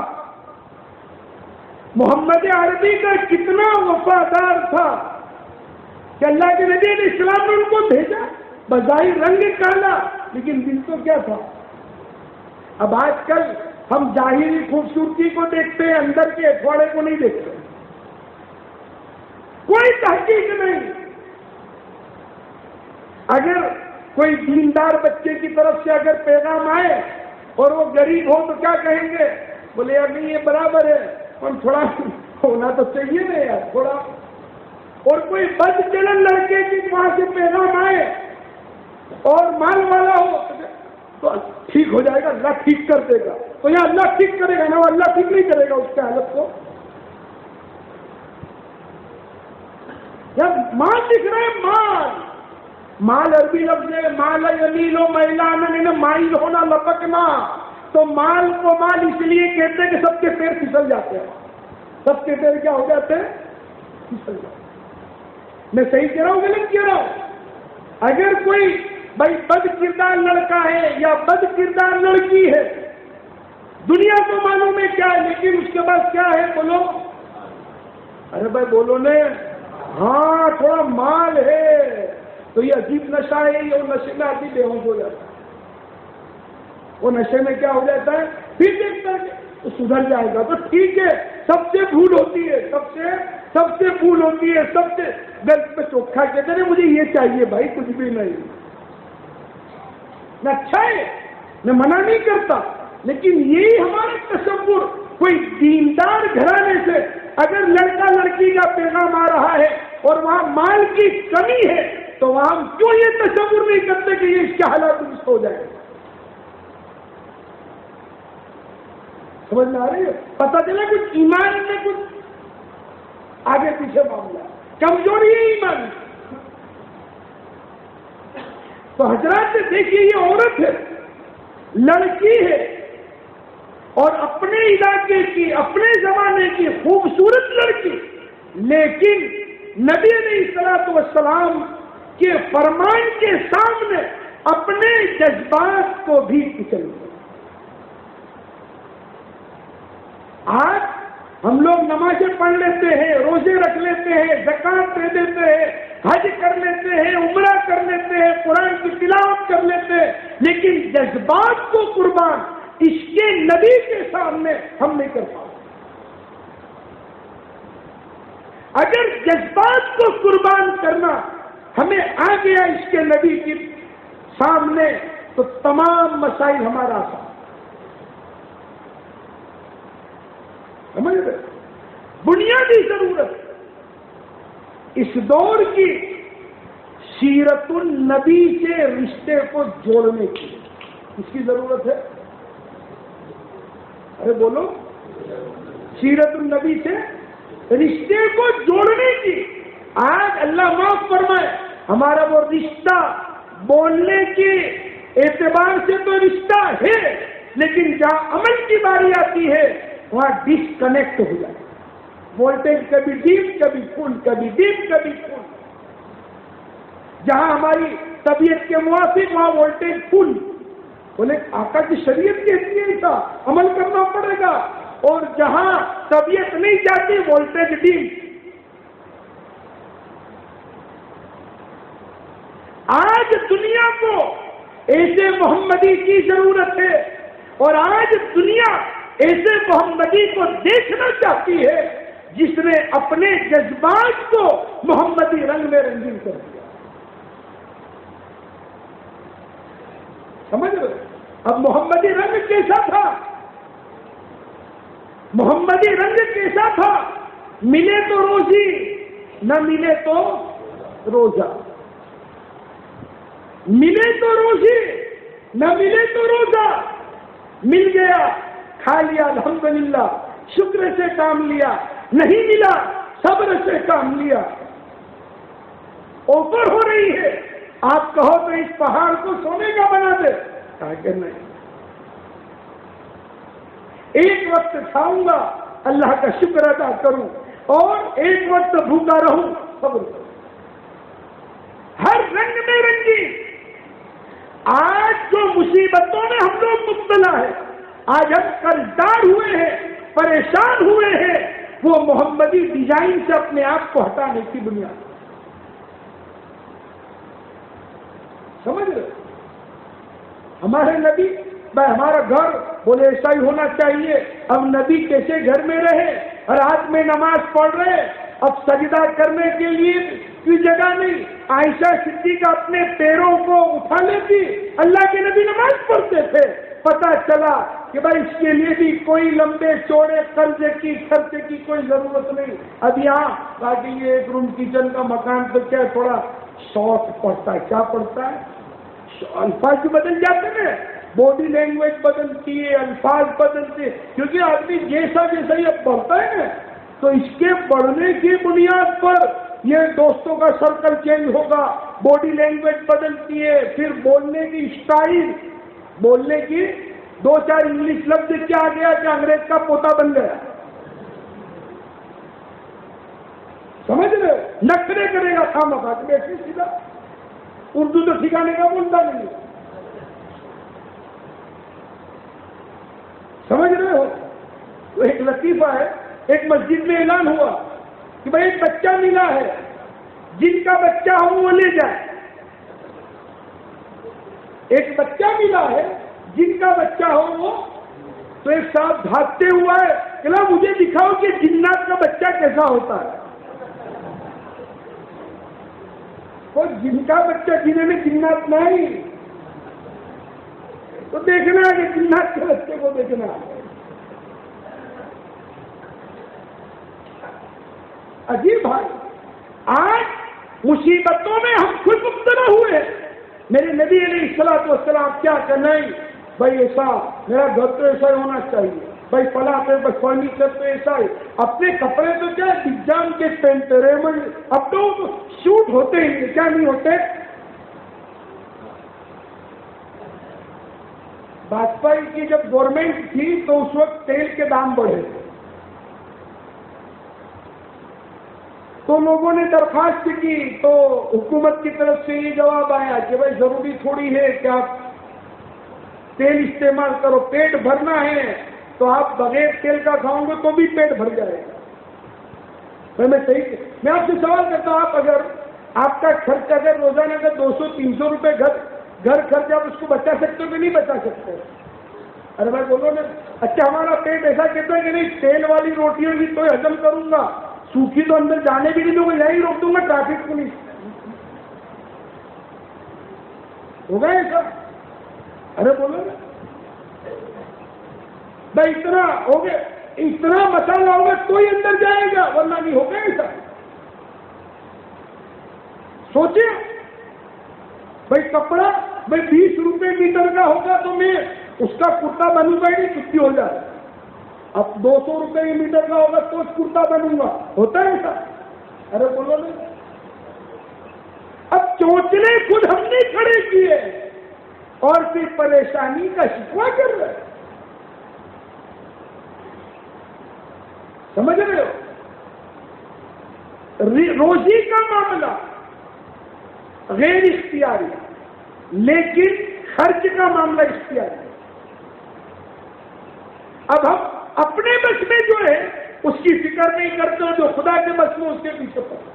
محمد عربی کا کتنا وفادار تھا کہ اللہ کے نبی علیہ السلام نے ان کو بھیجا، بظاہر رنگ کالا لیکن دل تو کیا تھا۔ اب آج کل ہم ظاہری خوبصورتی کو دیکھتے ہیں، اندر کے اکھواڑے کو نہیں دیکھتے، کوئی تحقیق نہیں۔ اگر کوئی دیندار بچے کی طرف سے اگر پیغام آئے اور وہ غریب ہو تو کیا کہیں گے؟ بولے یار نہیں یہ برابر ہے، اور تھوڑا ہونا تو چاہیے نا یار تھوڑا۔ اور کوئی بد چلن لڑکے کی وہاں سے پیغام آئے اور مال والا ہو تو ٹھیک ہو جائے گا، اللہ ٹھیک کر دے گا، تو یہاں اللہ ٹھیک کرے گا نا، اللہ ٹھیک نہیں کرے گا اس کے حالت کو۔ جب مال دکھ رہا ہے، مال مال عربی لفظ ہے، مال یمیل و میلان، مائل ہونا، لپکنا، تو مال کو مال اس لیے کہتے ہیں کہ سب کے پیر پھسل جاتے ہیں، سب کے پیر کیا ہو جاتے ہیں؟ پھسل جاتے ہیں۔ میں صحیح کہہ رہا ہوں غلط کہہ رہا ہوں؟ اگر کوئی بھائی بد کردار لڑکا ہے یا بد کردار لڑکی ہے، دنیا کو معلوم ہے کیا ہے، لیکن اس کے بعد کیا ہے بولو؟ ارے بھائی بولو نے، ہاں تھوڑا مال ہے تو یہ عجیب نشہ ہے، یہ نشے میں آدمی بے ہوش ہو جاتا ہے، وہ نشے میں کیا ہو جاتا ہے، پھر دیکھتا ہے تو سدھر جائے گا تو ٹھیک ہے، سب سے بھول ہوتی ہے، سب سے بھول ہوتی ہے، سب سے گلت پہ چوکھا کہتے ہیں مجھے یہ چاہیے بھائی، کچھ بھی نہیں، نہ اچھا ہے میں منع نہیں کرتا، لیکن یہی ہمارا تصور، کوئی دیندار گھرانے سے اگر لڑکا لڑکی کا پیغام آ رہا ہے اور وہاں مال کی کمی ہے تو وہاں ہم کیوں یہ تصور نہیں کرتے کہ یہ اس کے حالات درست ہو جائے؟ سمجھ میں آ رہی ہے؟ پتہ چلا کچھ ایمان میں کچھ آگے پیچھے معاملہ، کمزوری ہے ایمان۔ تو حضرات دیکھیے یہ عورت ہے، لڑکی ہے، اور اپنے علاقے کی، اپنے زمانے کی خوبصورت لڑکی، لیکن نبی علیہ الصلوۃ والسلام کے فرمان کے سامنے اپنے جذبات کو بھی کچل دیا۔ آج ہم لوگ نمازیں پڑھ لیتے ہیں، روزے رکھ لیتے ہیں، زکوٰۃ دے دیتے ہیں، حج کر لیتے ہیں، عمرہ کر لیتے ہیں، قرآن کی تلاوت کر لیتے ہیں، لیکن جذبات کو قربان اس کے نبی کے سامنے ہم نہیں کر پاتے۔ اگر جذبات کو قربان کرنا ہمیں آ گیا اس کے نبی کے سامنے تو تمام مسائل ہمارا آسان، سمجھ رہے؟ بنیادی ضرورت اس دور کی سیرت النبی سے رشتے کو جوڑنے کی، اس کی ضرورت ہے۔ ارے بولو، سیرت النبی سے رشتے کو جوڑنے کی۔ آج اللہ معاف فرمائے، ہمارا وہ رشتہ بولنے کے اعتبار سے تو رشتہ ہے، لیکن جہاں عمل کی باری آتی ہے وہاں ڈسکنیکٹ ہو جائے، وولٹیج کبھی ڈیم کبھی فل، کبھی ڈیم کبھی فل۔ جہاں ہماری طبیعت کے موافق وہاں وولٹیج فل، بولے آقا کی شریعت کہتی ہے ایسا عمل کرنا پڑے گا، اور جہاں طبیعت نہیں چاہتی وولٹیج ڈیم۔ آج دنیا کو ایسے محمدی کی ضرورت ہے، اور آج دنیا ایسے محمدی کو دیکھنا چاہتی ہے جس نے اپنے جذبات کو محمدی رنگ میں رنگین کر دیا۔ سمجھ رہے؟ اب محمدی رنگ کیسا تھا؟ محمدی رنگ کیسا تھا؟ ملے تو روزی، نہ ملے تو روزہ، ملے تو روزی نہ ملے تو روزہ، مل گیا کھا لیا الحمدللہ، شکر سے کام لیا، نہیں ملا صبر سے کام لیا۔ اوپر ہو رہی ہے، آپ کہو تو اس پہاڑ کو سونے کا بنا دے، کہا کہ نہیں، ایک وقت کھاؤں گا اللہ کا شکر ادا کروں، اور ایک وقت بھوکا رہوں صبر کروں۔ ہر رنگ میں رنگی۔ آج جو مصیبتوں میں ہم لوگ مبتلا ہے، آج ہم قرضدار ہوئے ہیں، پریشان ہوئے ہیں، وہ محمدی ڈیزائن سے اپنے آپ کو ہٹانے کی بنیاد۔ سمجھ رہے؟ ہمارے نبی بھائی ہمارا گھر بولے ایسا ہی ہونا چاہیے۔ اب نبی کیسے گھر میں رہے، رات میں نماز پڑھ رہے، اب سجدہ کرنے کے لیے کوئی جگہ نہیں، عائشہ صدیقہ اپنے پیروں کو اٹھا لیتی، اللہ کے نبی نماز پڑھتے تھے۔ پتہ چلا کہ بھائی اس کے لیے بھی کوئی لمبے چوڑے قرضے کی خرچے کی کوئی ضرورت نہیں۔ اب یہاں باقی یہ ایک روم کچن کا مکان تو کیا تھوڑا شارٹ پڑتا ہے، کیا پڑتا ہے، الفاظ بھی بدل جاتے ہیں، باڈی لینگویج بدلتی ہے، الفاظ بدلتے ہیں، کیونکہ آدمی جیسا جیسا یہ بڑھتا ہے نا، تو اس کے بڑھنے کی بنیاد پر یہ دوستوں کا سرکل چینج ہوگا، باڈی لینگویج بدلتی ہے، پھر بولنے کی اسٹائل، بولنے کی دو چار انگلش لفظ کیا آ گیا کہ انگریز کا پوتا بن گیا۔ سمجھ رہے؟ نخرے کرے گا خامخواہ، بیٹھے سیدھا اردو تو سکھانے کا بولتا نہیں۔ سمجھ سمجھ رہے ہو؟ تو ایک لطیفہ ہے، ایک مسجد میں اعلان ہوا کہ بھائی ایک بچہ ملا ہے، جن کا بچہ ہو وہ لے جائے. ایک بچہ ملا ہے، جن کا بچہ ہو وہ. تو ایک صاحب بھاگتے ہوا ہے کہ لا مجھے دکھاؤ کہ جنات کا بچہ کیسا ہوتا ہے. تو جن کا بچہ جنہیں میں جنات نہیں، تو دیکھنا ہے کہ جنات کے بچے کو دیکھنا ہے. عجیب بھائی، آج مصیبتوں میں ہم خود مبتلا ہوئے. میرے نبی علیہ الصلوۃ والسلام کیا کہ نہیں بھائی ایسا میرا گھر تو ایسا ہی ہونا چاہیے، بھائی فلاں پہ بس فرنیچر تو ایسا ہے. اپنے کپڑے تو کیا بجان کے پہنتے رہے، اب تو شوٹ ہوتے ہی کیا نہیں ہوتے. واجپئی کی جب گورنمنٹ تھی تو اس وقت تیل کے دام بڑھے تو لوگوں نے درخواست کی، تو حکومت کی طرف سے یہ جواب آیا کہ بھائی ضروری تھوڑی ہے کہ آپ تیل استعمال کرو، پیٹ بھرنا ہے تو آپ بغیر تیل کا کھاؤں گے تو بھی پیٹ بھر جائے گا. میں آپ سے سوال کرتا ہوں، آپ اگر آپ کا خرچ اگر روزانہ کا 200-300 روپے گھر خرچ آپ اس کو بچا سکتے ہو کہ نہیں بچا سکتے؟ ارے بھائی بولو نا. اچھا ہمارا پیٹ ایسا کہتا ہے کہ نہیں تیل والی روٹیوں کی تو ہضم کروں گا، سوکھی تو اندر جانے بھی نہیں دوں گا، یہیں روک دوں گا ٹریفک پولیس. ہوگا ایسا؟ ارے بولو نا بھائی اتنا ہو گیا، اتنا مسالہ ہوگا تو ہی اندر جائے گا، ورنہ نہیں ہوگا ایسا. سوچے بھائی کپڑا بھائی 20 روپے میٹر کا ہوگا تو میں اس کا کرتا بنوں گا ہی چھٹی ہو جائے. اب 200 روپے میٹر کا ہوگا تو کرتا بنوں گا، ہوتا ہے ایسا؟ ارے بولو نا. اب چوچلے خود ہم نے کھڑے کیے اور پھر پریشانی کا شکوہ کر رہے. سمجھ رہے ہو؟ روزی کا معاملہ غیر اختیاری، لیکن خرچ کا معاملہ اختیاری. اب ہم اپنے بس میں جو ہے اس کی فکر نہیں کرتے ہو، جو خدا کے بس میں اس کے پیچھے پڑتے.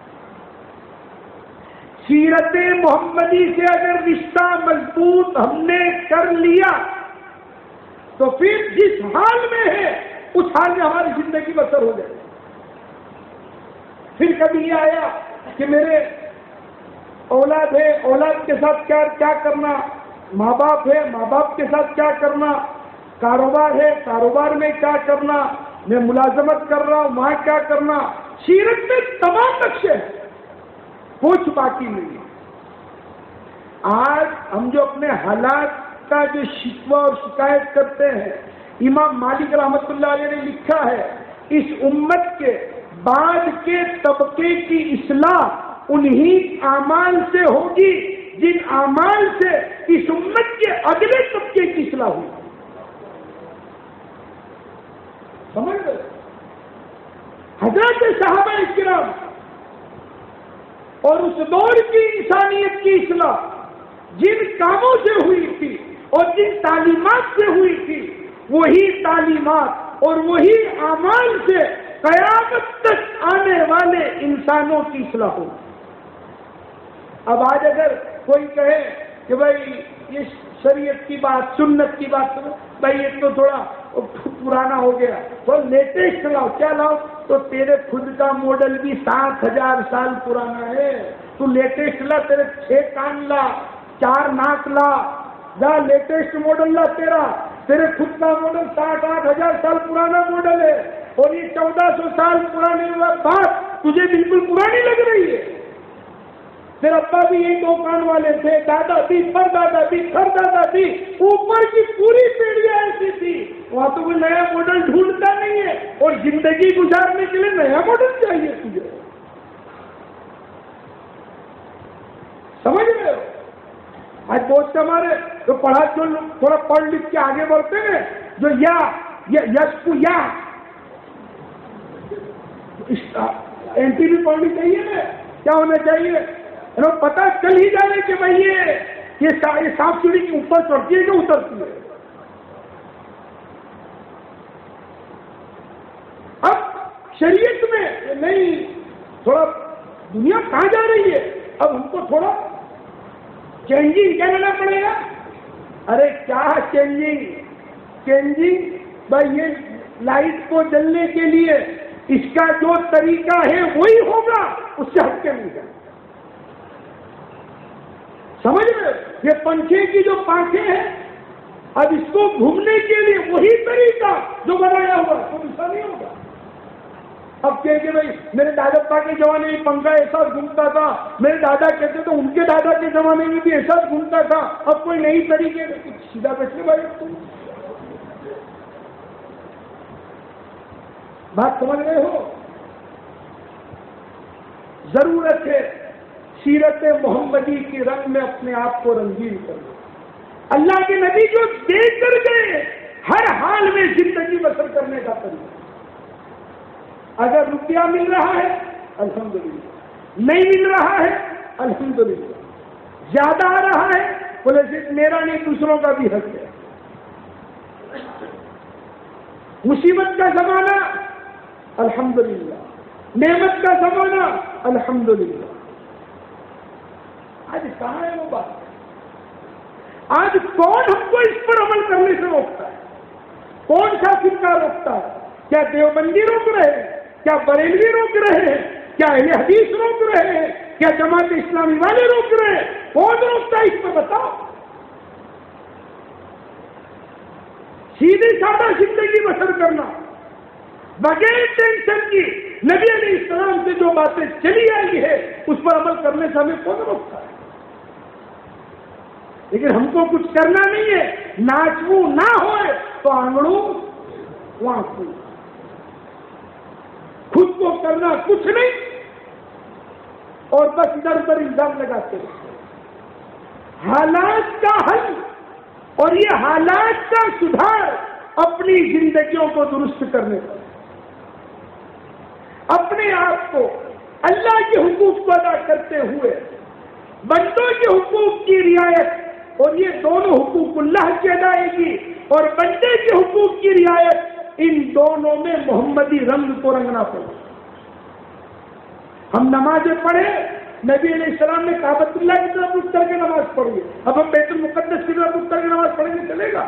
سیرت محمدی سے اگر رشتہ مضبوط ہم نے کر لیا تو پھر جس حال میں ہے اس حال میں ہماری زندگی بسر ہو جائے. پھر کبھی یہ آیا کہ میرے اولاد ہے، اولاد کے ساتھ کیا کرنا، ماں باپ ہے، ماں باپ کے ساتھ کیا کرنا، کاروبار ہے، کاروبار میں کیا کرنا، میں ملازمت کر رہا ہوں وہاں کیا کرنا. سیرت میں تمام نقشے ہیں، کچھ باقی نہیں. آج ہم جو اپنے حالات کا جو شکوہ اور شکایت کرتے ہیں، امام مالک رحمت اللہ علیہ نے لکھا ہے اس امت کے بعد کے طبقے کی اصلاح انہی اعمال سے ہوگی جن اعمال سے اس امت کے اگلے طبقے کی اصلاح ہوئی. سمجھ گئے؟ حضرت صحابہ کرام اور اس دور کی انسانیت کی اصلاح جن کاموں سے ہوئی تھی اور جن تعلیمات سے ہوئی تھی، وہی تعلیمات اور وہی اعمال سے قیامت تک آنے والے انسانوں کی اصلاح ہوگی. اب آج اگر کوئی کہے کہ بھائی یہ شریعت کی بات، سنت کی بات کرو، بھائی یہ تو تھوڑا پرانا ہو گیا، تو لیٹسٹ لاؤ. کیا لاؤ؟ تو تیرے خود کا ماڈل بھی 7,000 سال پرانا ہے. تو لیٹسٹ لا، تیرے 6 کان لا، 4 ناک لا، جا لیٹسٹ ماڈل لا. تیرے خود کا ماڈل 7,000-8,000 سال پرانا ماڈل ہے، اور یہ 1400 سال پرانے بات تجھے بالکل پرانی لگ رہی ہے. تیرا ابا بھی یہی 2 کان والے تھے، دادا بھی، پر دادا بھی، کھر دادا بھی، اوپر کی پوری پیڑھیاں ایسی تھی. وہاں تو کوئی نیا ماڈل ڈھونڈتا نہیں ہے، اور زندگی گزارنے کے لیے نیا ماڈل چاہیے تجھے. سمجھ رہے ہو؟ آج بہت سے ہمارے جو پڑھا جو تھوڑا پڑھ لکھ کے آگے بڑھتے ہیں، جو یش کو یا این ٹی بھی پڑھنی چاہیے نا. کیا ہونا چاہیے؟ پتہ چل ہی جانے کہ بھائی یہ سانپ چڑی کے اوپر چڑھتی ہے کہ اترتی ہے. شریعت میں نہیں تھوڑا دنیا کہاں جا رہی ہے، اب ہم کو تھوڑا چینجنگ کرنا پڑے گا. ارے کیا چینجنگ بھائی، یہ لائٹ کو جلنے کے لیے اس کا جو طریقہ ہے وہی ہوگا، اس سے ہٹ کے نہیں جائے. سمجھ رہے؟ یہ پنکھے کی جو پانکھیں ہیں، اب اس کو گھومنے کے لیے وہی طریقہ جو بنایا ہوا تو دوسرا نہیں ہوگا. اب کہ بھائی میرے دادا کے زمانے میں پنکھا ایسا گھومتا تھا، میرے دادا کہتے تو ان کے دادا کے زمانے میں بھی ایسا گھومتا تھا، اب کوئی نئی طریقے سیدھا بیٹھنے بھائی تم بات سمجھ رہے ہو؟ ضرورت ہے سیرت محمدی کی رنگ میں اپنے آپ کو رنگین کرنا. اللہ کے نبی جو دے کر گئے ہر حال میں زندگی بسر کرنے کا طریقہ. اگر روپیہ مل رہا ہے الحمدللہ، نہیں مل رہا ہے الحمدللہ، زیادہ آ رہا ہے بولے صرف میرا نہیں دوسروں کا بھی حق ہے. مصیبت کا زمانہ الحمدللہ، نعمت کا زمانہ الحمدللہ. آج کہاں ہے وہ بات؟ آج کون ہم کو اس پر عمل کرنے سے روکتا ہے؟ کون سا فرقہ روکتا ہے؟ کیا دیوبندی روک رہے ہیں؟ کیا بریلوی روک رہے ہیں؟ کیا اہل حدیث روک رہے ہیں؟ کیا جماعت اسلامی والے روک رہے ہیں؟ کون روکتا ہے اس پر بتاؤ؟ سیدھی سادہ زندگی بسر کرنا بغیر ٹینشن کی، نبی علیہ السلام سے جو باتیں چلی آئی ہے اس پر عمل کرنے سے ہمیں کون روکتا ہے؟ لیکن ہم کو کچھ کرنا نہیں ہے، ناچو نہ ہوئے تو آنگڑوں وہاں خود کو کرنا کچھ نہیں اور بس ادھر ادھر الزام لگاتے ہیں. حالات کا حل اور یہ حالات کا سدھار اپنی زندگیوں کو درست کرنے پر، اپنے آپ کو اللہ کے حقوق کو ادا کرتے ہوئے بندوں کے حقوق کی رعایت، اور یہ دونوں حقوق اللہ کی ادائیگی اور بندے کے حقوق کی رعایت، ان دونوں میں محمدی رنگ کو رنگنا پڑے. ہم نمازیں پڑھے، نبی علیہ السلام نے کعبۃ اللہ کی طرف رخ کر کے نماز پڑھی، اب ہم بیت المقدس کی طرف رخ کر کے نماز پڑھیں گے چلے گا؟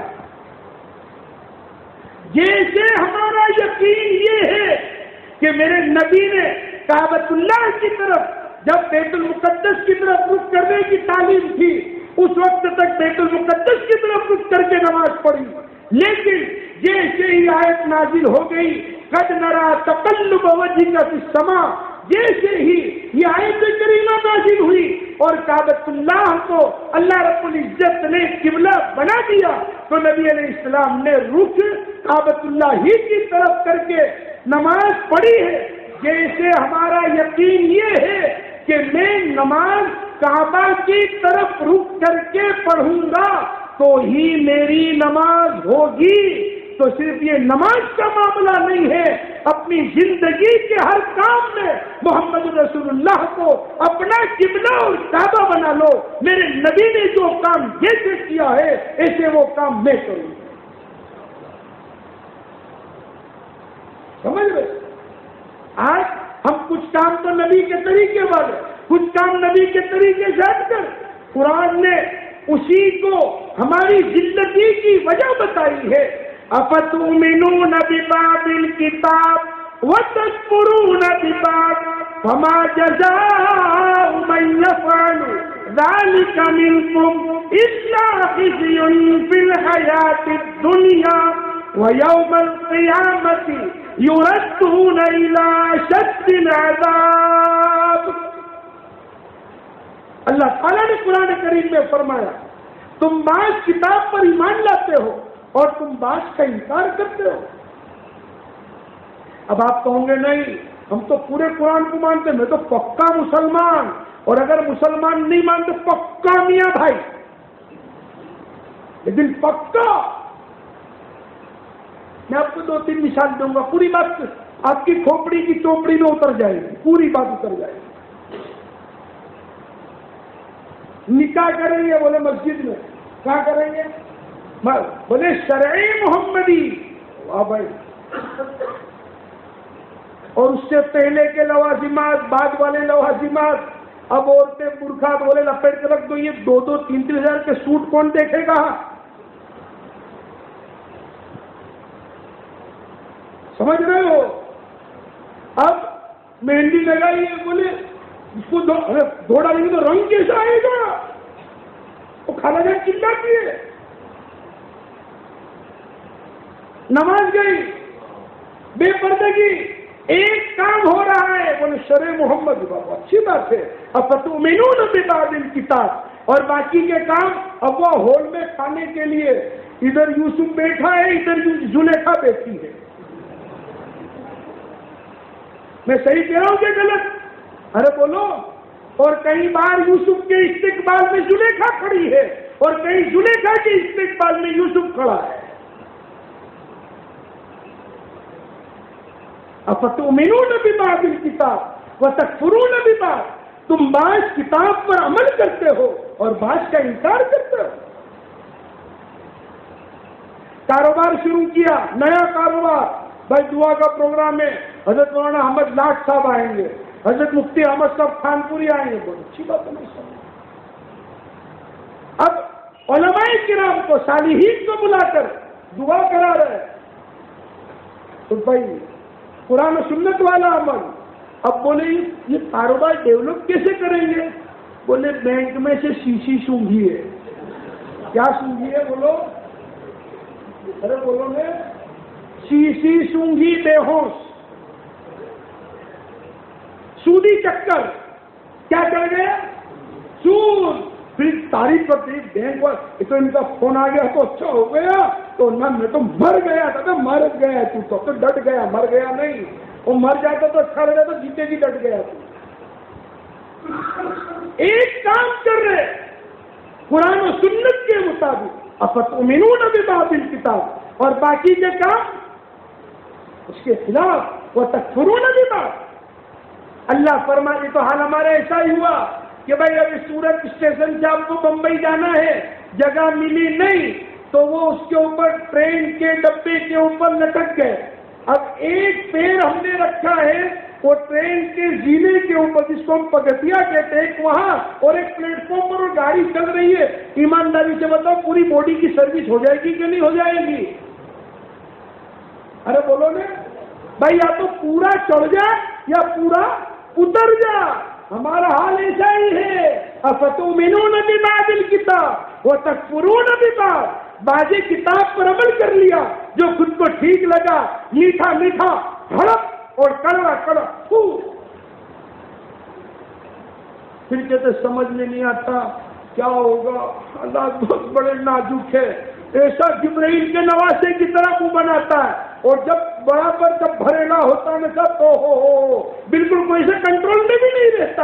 جیسے ہمارا یقین یہ ہے کہ میرے نبی نے کعبۃ اللہ کی طرف جب بیت المقدس کی طرف رخ کرنے کی تعلیم تھی اس وقت تک بیت المقدس کی طرف رخ کر کے نماز پڑھی، لیکن جیسے ہی آیت نازل ہو گئی قد نرا تقلب وجهك في السماء، جیسے ہی یہ آیت کریمہ نازل ہوئی اور کعبۃ اللہ کو اللہ رب العزت نے قبلہ بنا دیا تو نبی علیہ السلام نے رخ کعبۃ اللہ ہی کی طرف کر کے نماز پڑھی ہے. جیسے ہمارا یقین یہ ہے کہ میں نماز کعبہ کی طرف رخ کر کے پڑھوں گا تو ہی میری نماز ہوگی، تو صرف یہ نماز کا معاملہ نہیں ہے، اپنی زندگی کے ہر کام میں محمد رسول اللہ کو اپنا قبلہ اور کعبہ بنا لو. میرے نبی نے جو کام جیسے کیا ہے ایسے وہ کام میں کروں. سمجھ رہے؟ آج ہم کچھ کام تو نبی کے طریقے والے، کچھ کام نبی کے طریقے سے ہٹ کر قرآن نے اسی کو ہماری زندگی کی وجہ بتائی ہے. افتؤمنون ببعض الکتاب وتکفرون ببعض فما جزاء من يفعل ذلك منكم الا خزي في الحياة الدنيا ويوم القيامة يردون إلى أشد العذاب. اللہ تعالیٰ نے قرآن کریم میں فرمایا تم بعض کتاب پر ایمان لاتے ہو اور تم بعض کا انکار کرتے ہو. اب آپ کہوں گے نہیں ہم تو پورے قرآن کو مانتے، میں تو پکا مسلمان، اور اگر مسلمان نہیں مانتے پکا میاں بھائی، لیکن پکا. میں آپ کو 2-3 مثال دوں گا، پوری بات آپ کی کھوپڑی کی چوپڑی میں اتر جائے گی، پوری بات اتر جائے گی. نکاح کریں گے بولے مسجد میں، کہاں کریں گے؟ بولے شرعی محمدی. واہ بھائی. اور اس سے پہلے کے لوازمات، بعد والے لوازمات. اب عورتیں برقع بولے لپیٹ کے رکھ دو. یہ 2-2 3-3 ہزار کے سوٹ کون دیکھے گا؟ سمجھ رہے ہو؟ اب مہندی لگائی ہے، بولے اس کو دھوڑا نہیں تو رنگ کیسا آئے گا؟ وہ خالہ جان چلاتی ہے. نماز گئی، بے پردگی، ایک کام ہو رہا ہے، بولے شرع محمد. بابا اچھی بات ہے. افتؤمنون ببعض الکتاب، اور باقی کے کام. اب وہ ہال میں کھانے کے لیے ادھر یوسف بیٹھا ہے، ادھر زلیخا بیٹھی ہے. میں صحیح کہہ رہا ہوں کہ غلط؟ ارے بولو. اور کئی بار یوسف کے استقبال میں زلیخا کھڑی ہے، اور کئی زلیخا کے استقبال میں یوسف کھڑا ہے. افتؤمنون ببعض الکتاب وتکفرون ببعض، تم بعض کتاب پر عمل کرتے ہو اور بعض کا انکار کرتے ہو. کاروبار شروع کیا، نیا کاروبار. بھائی دعا کا پروگرام ہے، حضرت مولانا احمد لاٹ صاحب آئیں گے، حضرت مفتی احمد صاحب خانپوری آئیں گے. بہت اچھی بات ہے. اب علماء کرام کو، صالحین کو بلا کر دعا کرا رہے. تو بھائی قرآن و سنت والا عمل. اب بولے یہ کاروبار ڈیولپ کیسے کریں گے؟ بولے بینک میں سے شیشی سونگھی ہے. کیا سونگھی ہے؟ بولو. ارے بولو گے. شیشی سونگھی بے ہوش، سودی چکر. کیا کر گئے؟ سود. پھر تعریف کرتے بینک پر تو ان کا فون آ گیا تو اچھا ہو گیا. تو نہ میں تو مر گیا تھا. مر گیا تو ڈٹ گیا، مر گیا نہیں. وہ مر جاتا تو اچھا لگا، تو جیتے جی ڈٹ گیا. ایک کام کر رہے قرآن و سنت کے مطابق، افتؤمنون ببعض الکتاب، اور باقی کے کام اس کے خلاف. وتکفرون ببعض. اللہ فرمائے تو حال ہمارا ایسا ہی ہوا کہ بھائی ابھی سورت اسٹیشن سے آپ کو بمبئی جانا ہے، جگہ ملی نہیں تو وہ اس کے اوپر ٹرین کے ڈبے کے اوپر لٹک گئے. اب ایک پیر ہم نے رکھا ہے وہ ٹرین کے زینے کے اوپر، جس کو ہم پگتیا کہتے ہیں، ایک وہاں اور ایک پلیٹ فارم پر، اور گاڑی چل رہی ہے. ایمانداری سے بتاؤ پوری باڈی کی سروس ہو جائے گی کہ نہیں ہو جائے گی؟ ارے بولو نا بھائی، یا تو پورا چڑھ جا یا پورا اتر جا. ہمارا حال ایسا ہی ہے. افتؤمنون ببعض الکتاب وتکفرون ببعض. باجے کتاب پر عمل کر لیا، جو خود کو ٹھیک لگا، میٹھا میٹھا ہڑپ اور کڑوا کڑوا پھو. پھر کہتے سمجھ میں نہیں آتا کیا ہوگا، اللہ بہت بڑے نازک ہے. ایسا جبرائیل کے نواسے کی طرح منہ بناتا ہے، اور جب برابر جب بھریلا ہوتا ہے نا تو ہو بالکل کوئی سے کنٹرول میں بھی نہیں رہتا.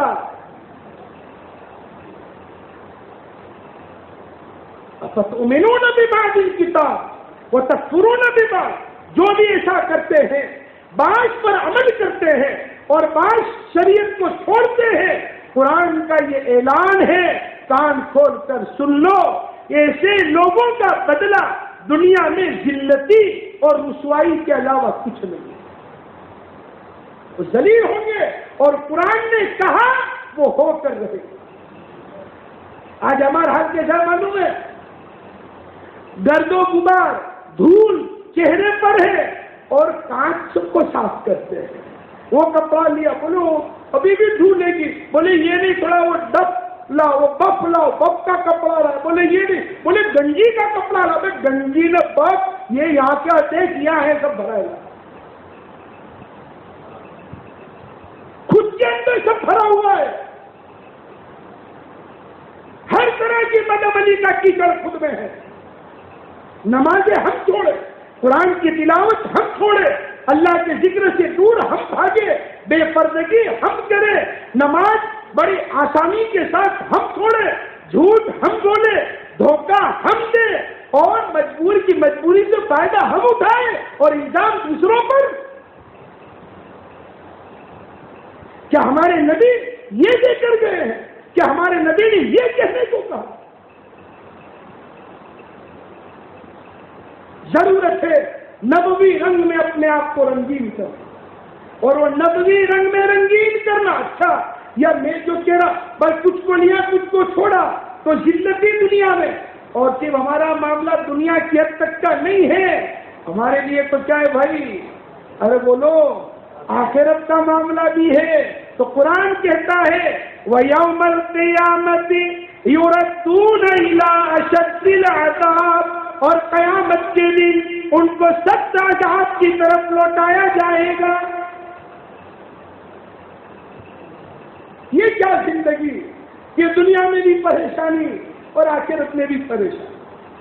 افتؤمنون ببعض الکتاب وتکفرون ببعض. جو بھی ایسا کرتے ہیں، بعض پر عمل کرتے ہیں اور بعض شریعت کو چھوڑتے ہیں، قرآن کا یہ اعلان ہے، کان کھول کر سن لو. ایسے لوگوں کا بدلہ دنیا میں ذلتی اور رسوائی کے علاوہ کچھ نہیں. وہ ذلیل ہوں گے، اور قرآن نے کہا وہ ہو کر رہے. آج ہمارا حال کیسا معلوم ہے؟ گرد و غبار، دھول چہرے پر ہے، اور کانچ سب کو صاف کرتے ہیں. وہ کپڑا لیا، بولو ابھی بھی دھولے گی، بولے یہ نہیں، تھوڑا وہ ڈب لاؤ، وہ بف لاؤ، بف کا کپڑا رہا، بولے یہ نہیں، بولے گنجی کا کپڑا لا. گنجی نہ بف، یہ یہاں کیا دیکھ یہاں ہے سب بھرا ہے. خود کے اندر سب بھرا ہوا ہے. ہر طرح کی بدعملی کا کیچڑ خود میں ہے. نمازیں ہم چھوڑے، قرآن کی تلاوت ہم چھوڑے، اللہ کے ذکر سے دور ہم بھاگے، بے پردگی ہم کرے، نماز بڑی آسانی کے ساتھ ہم چھوڑے، جھوٹ ہم بولے، دھوکہ ہم دے، اور مجبور کی مجبوری سے فائدہ ہم اٹھائے اور الزام دوسروں پر. کیا ہمارے نبی یہ دے کر گئے ہیں؟ کیا ہمارے نبی نے یہ کہنے کو کہا؟ ضرورت ہے نبوی رنگ میں اپنے آپ کو رنگین کر. اور وہ نبوی رنگ میں رنگین کرنا. اچھا یا میں جو کہہ رہا بس کچھ کو لیا کچھ کو چھوڑا تو ذلت دنیا میں. اور صرف ہمارا معاملہ دنیا کی حد تک کا نہیں ہے, ہمارے لیے تو کیا ہے بھائی, ارے بولو آخرت کا معاملہ بھی ہے. تو قرآن کہتا ہے وَيَوْمَ الْقِيَامَةِ يُرَدُّونَ إِلَىٰ أَشَدِّ الْعَذَابِ, اور قیامت کے دن ان کو سخت عذاب کی طرف لوٹایا جائے گا. یہ کیا زندگی, یہ دنیا میں بھی پریشانی اور آخرت میں بھی پریشانی,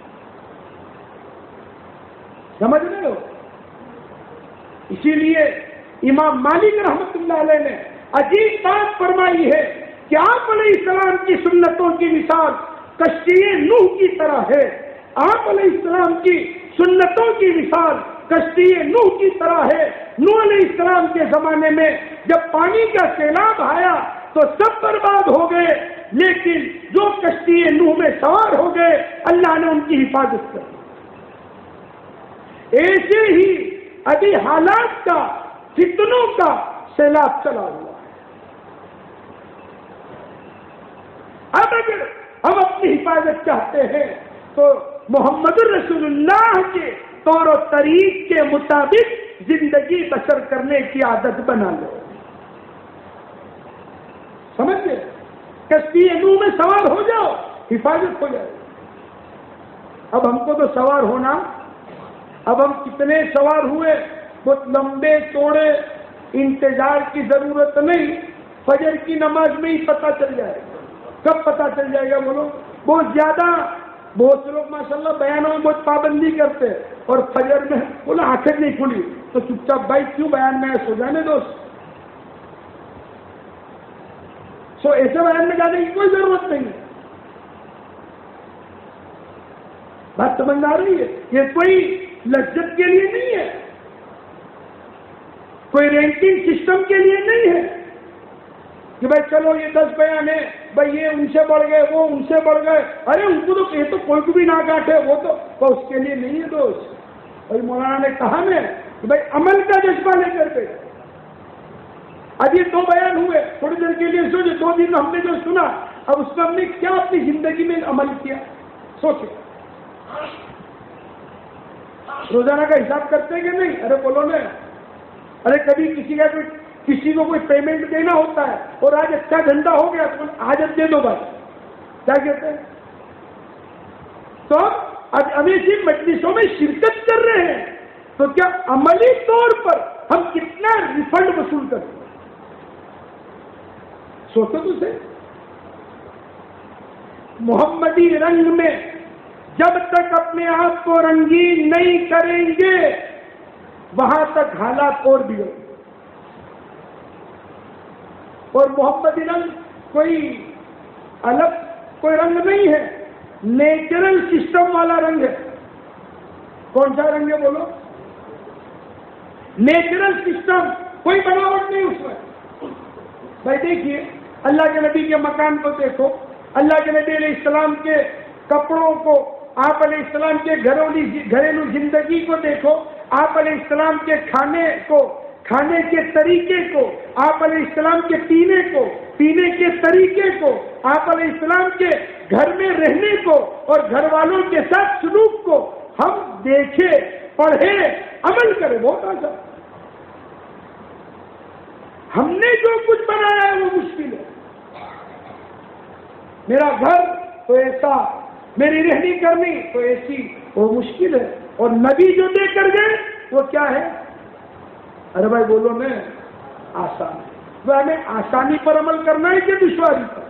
سمجھ رہے ہو. اسی لیے امام مالک رحمت اللہ علیہ نے عجیب بات فرمائی ہے کہ آپ علیہ السلام کی سنتوں کی مثال کشتی نوح کی طرح ہے. آپ علیہ السلام کی سنتوں کی مثال کشتی نوح کی طرح ہے. نوح علیہ السلام کے زمانے میں جب پانی کا سیلاب آیا تو سب برباد ہو گئے, لیکن جو کشتی نوح میں سوار ہو گئے اللہ نے ان کی حفاظت کی. ایسے ہی ابھی حالات کا فتنوں کا سیلاب چلا ہوا ہے. اب اگر ہم اپنی حفاظت چاہتے ہیں تو محمد الرسول اللہ کے طور و طریق کے مطابق زندگی بسر کرنے کی عادت بنا لو. سمجھے, کشتی نوح میں سوار ہو جاؤ, حفاظت ہو جائے. اب ہم کو تو سوار ہونا, اب ہم کتنے سوار ہوئے, بہت لمبے چوڑے, انتظار کی ضرورت نہیں, فجر کی نماز میں ہی پتہ چل جائے گا. کب پتہ چل جائے گا بولو. بہت زیادہ, بہت سے لوگ ماشاءاللہ بیانوں میں بہت پابندی کرتے اور فجر میں بولا آنکھیں نہیں کھلی تو چپ چاپ بھائی کیوں بیان میں سو جانے دوست. سو ایسے بیان میں جانے کی کوئی ضرورت نہیں. بات سمجھ آ رہی ہے. یہ کوئی لذت کے لیے نہیں ہے, کوئی رینکنگ سسٹم کے لیے نہیں ہے کہ بھائی چلو یہ 10 بیان ہے, بھائی یہ ان سے بڑھ گئے, وہ ان سے بڑھ گئے. ارے ان کو تو یہ تو کوئی کو بھی نہ کاٹے, وہ تو اس کے لیے نہیں ہے دوست. اور مولانا نے کہا میں کہ بھائی عمل کا جذبہ لے کر کے. اب یہ 2 بیان ہوئے, تھوڑی دیر کے لیے سوچے, 2 دن ہم نے جو سنا اب اس میں ہم نے کیا اپنی زندگی میں عمل کیا, سوچے. روزانہ کا حساب کرتے کہ نہیں؟ ارے بولو نا. ارے کبھی کسی کو کوئی پیمنٹ دینا ہوتا ہے اور آج اچھا دھندا ہو گیا تو حاجت دے دو بھائی, کیا کہتے ہیں. تو اب ہمیں صرف مجلسوں میں شرکت کر رہے ہیں تو کیا عملی طور پر ہم کتنا ریفنڈ وصول کرتے ہیں, سوچو تو سے. محمدی رنگ میں جب تک اپنے آپ کو رنگین نہیں کریں گے وہاں تک حالات اور بگڑیں گے. اور محمدی رنگ کوئی الگ کوئی رنگ نہیں ہے, نیچرل سسٹم والا رنگ ہے. کون سا رنگ ہے بولو؟ نیچرل سسٹم, کوئی بناوٹ نہیں اس میں. بھائی دیکھیے اللہ کے نبی کے مکان کو دیکھو, اللہ کے نبی علیہ السلام کے کپڑوں کو, آپ علیہ السلام کے گھریلو زندگی کو دیکھو, آپ علیہ السلام کے کھانے کے طریقے کو, آپ علیہ السلام کے پینے کے طریقے کو, آپ علیہ السلام کے گھر میں رہنے کو اور گھر والوں کے ساتھ سلوک کو ہم دیکھیں, پڑھیں, عمل کریں. بہت آسان. ہم نے جو کچھ بنایا ہے وہ مشکل ہے. میرا گھر تو ایسا, میری رہنی کرنی تو ایسی, وہ مشکل ہے. اور نبی جو دے کر گئے وہ کیا ہے؟ ارے بھائی بولو میں آسان. وہ ہمیں آسانی پر عمل کرنا ہے کہ دشواری پر؟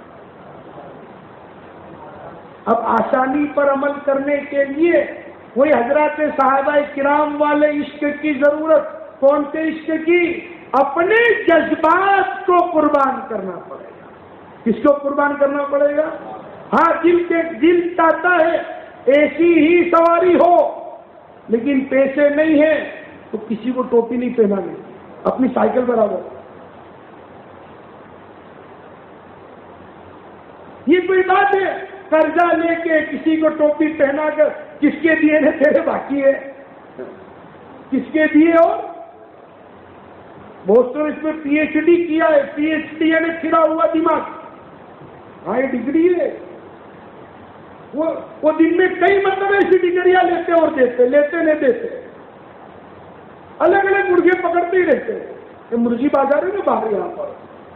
اب آسانی پر عمل کرنے کے لیے وہی حضرات صحابہ کرام والے عشق کی ضرورت. کون سے عشق کی؟ اپنے جذبات کو قربان کرنا پڑے گا. کس کو قربان کرنا پڑے گا؟ ہاں, دل چاہتا ہے ایسی ہی سواری ہو لیکن پیسے نہیں ہیں تو کسی کو ٹوپی نہیں پہنانے, اپنی سائیکل برابر. یہ کوئی بات ہے؟ قرضہ لے کے کسی کو ٹوپی پہنا کر کس کے دیے نے تیرے باقی ہے, کس کے دیے؟ اور بہت سے اس میں پی ایچ ڈی کیا ہے, پی ایچ ڈی یعنی پھرا ہوا دماغ. ہاں یہ ڈگری ہے. وہ دن میں کئی مطلب ایسی ڈگریاں لیتے اور دیتے, لیتے نہیں دیتے, الگ الگ مرغے پکڑتے ہی رہتے. یہ مرغی بازار ہے نا باہر یہاں پر,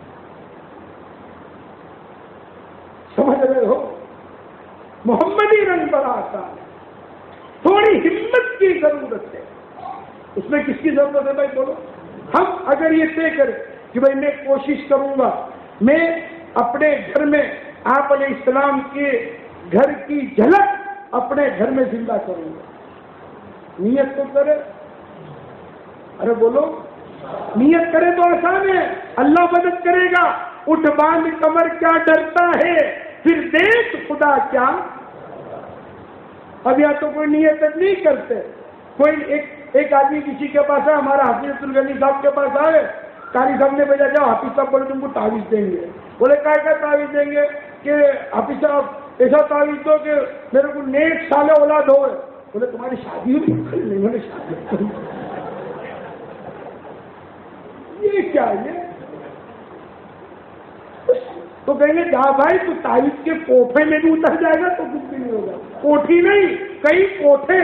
سمجھ رہے ہو. محمدی رنگ بڑا آسان ہے, تھوڑی ہمت کی ضرورت ہے. اس میں کس کی ضرورت ہے بھائی بولو؟ ہم اگر یہ طے کریں کہ بھائی میں کوشش کروں گا, میں اپنے گھر میں آپ علیہ السلام کے گھر کی جھلک اپنے گھر میں زندہ کروں گا, نیت تو کرے. ارے بولو, نیت کرے تو آسان ہے, اللہ مدد کرے گا. اٹھ باندھ کمر کیا ڈرتا ہے, پھر دیکھ خدا کیا. اب یا تو کوئی نیت نہیں کرتے. کوئی ایک آدمی کسی کے پاس ہے, ہمارا حافظ الغنی صاحب کے پاس آئے, قاری صاحب نے بھیجا جاؤ حافظ صاحب بولے تم کو تعویذ دیں گے. بولے کا تعویذ دیں گے کہ حافظ صاحب ایسا تعویذ دو کہ میرے کو نیک سال اولاد ہو. بولے تمہاری شادی ہوئی؟ نہیں, میں نے شادی. یہ کیا ہے؟ تو کہیں گے جا بھائی تو تعویذ کے کوٹھے میں بھی اتر جائے گا تو کچھ بھی نہیں ہوگا. کوٹھی نہیں, کئی کوٹھے.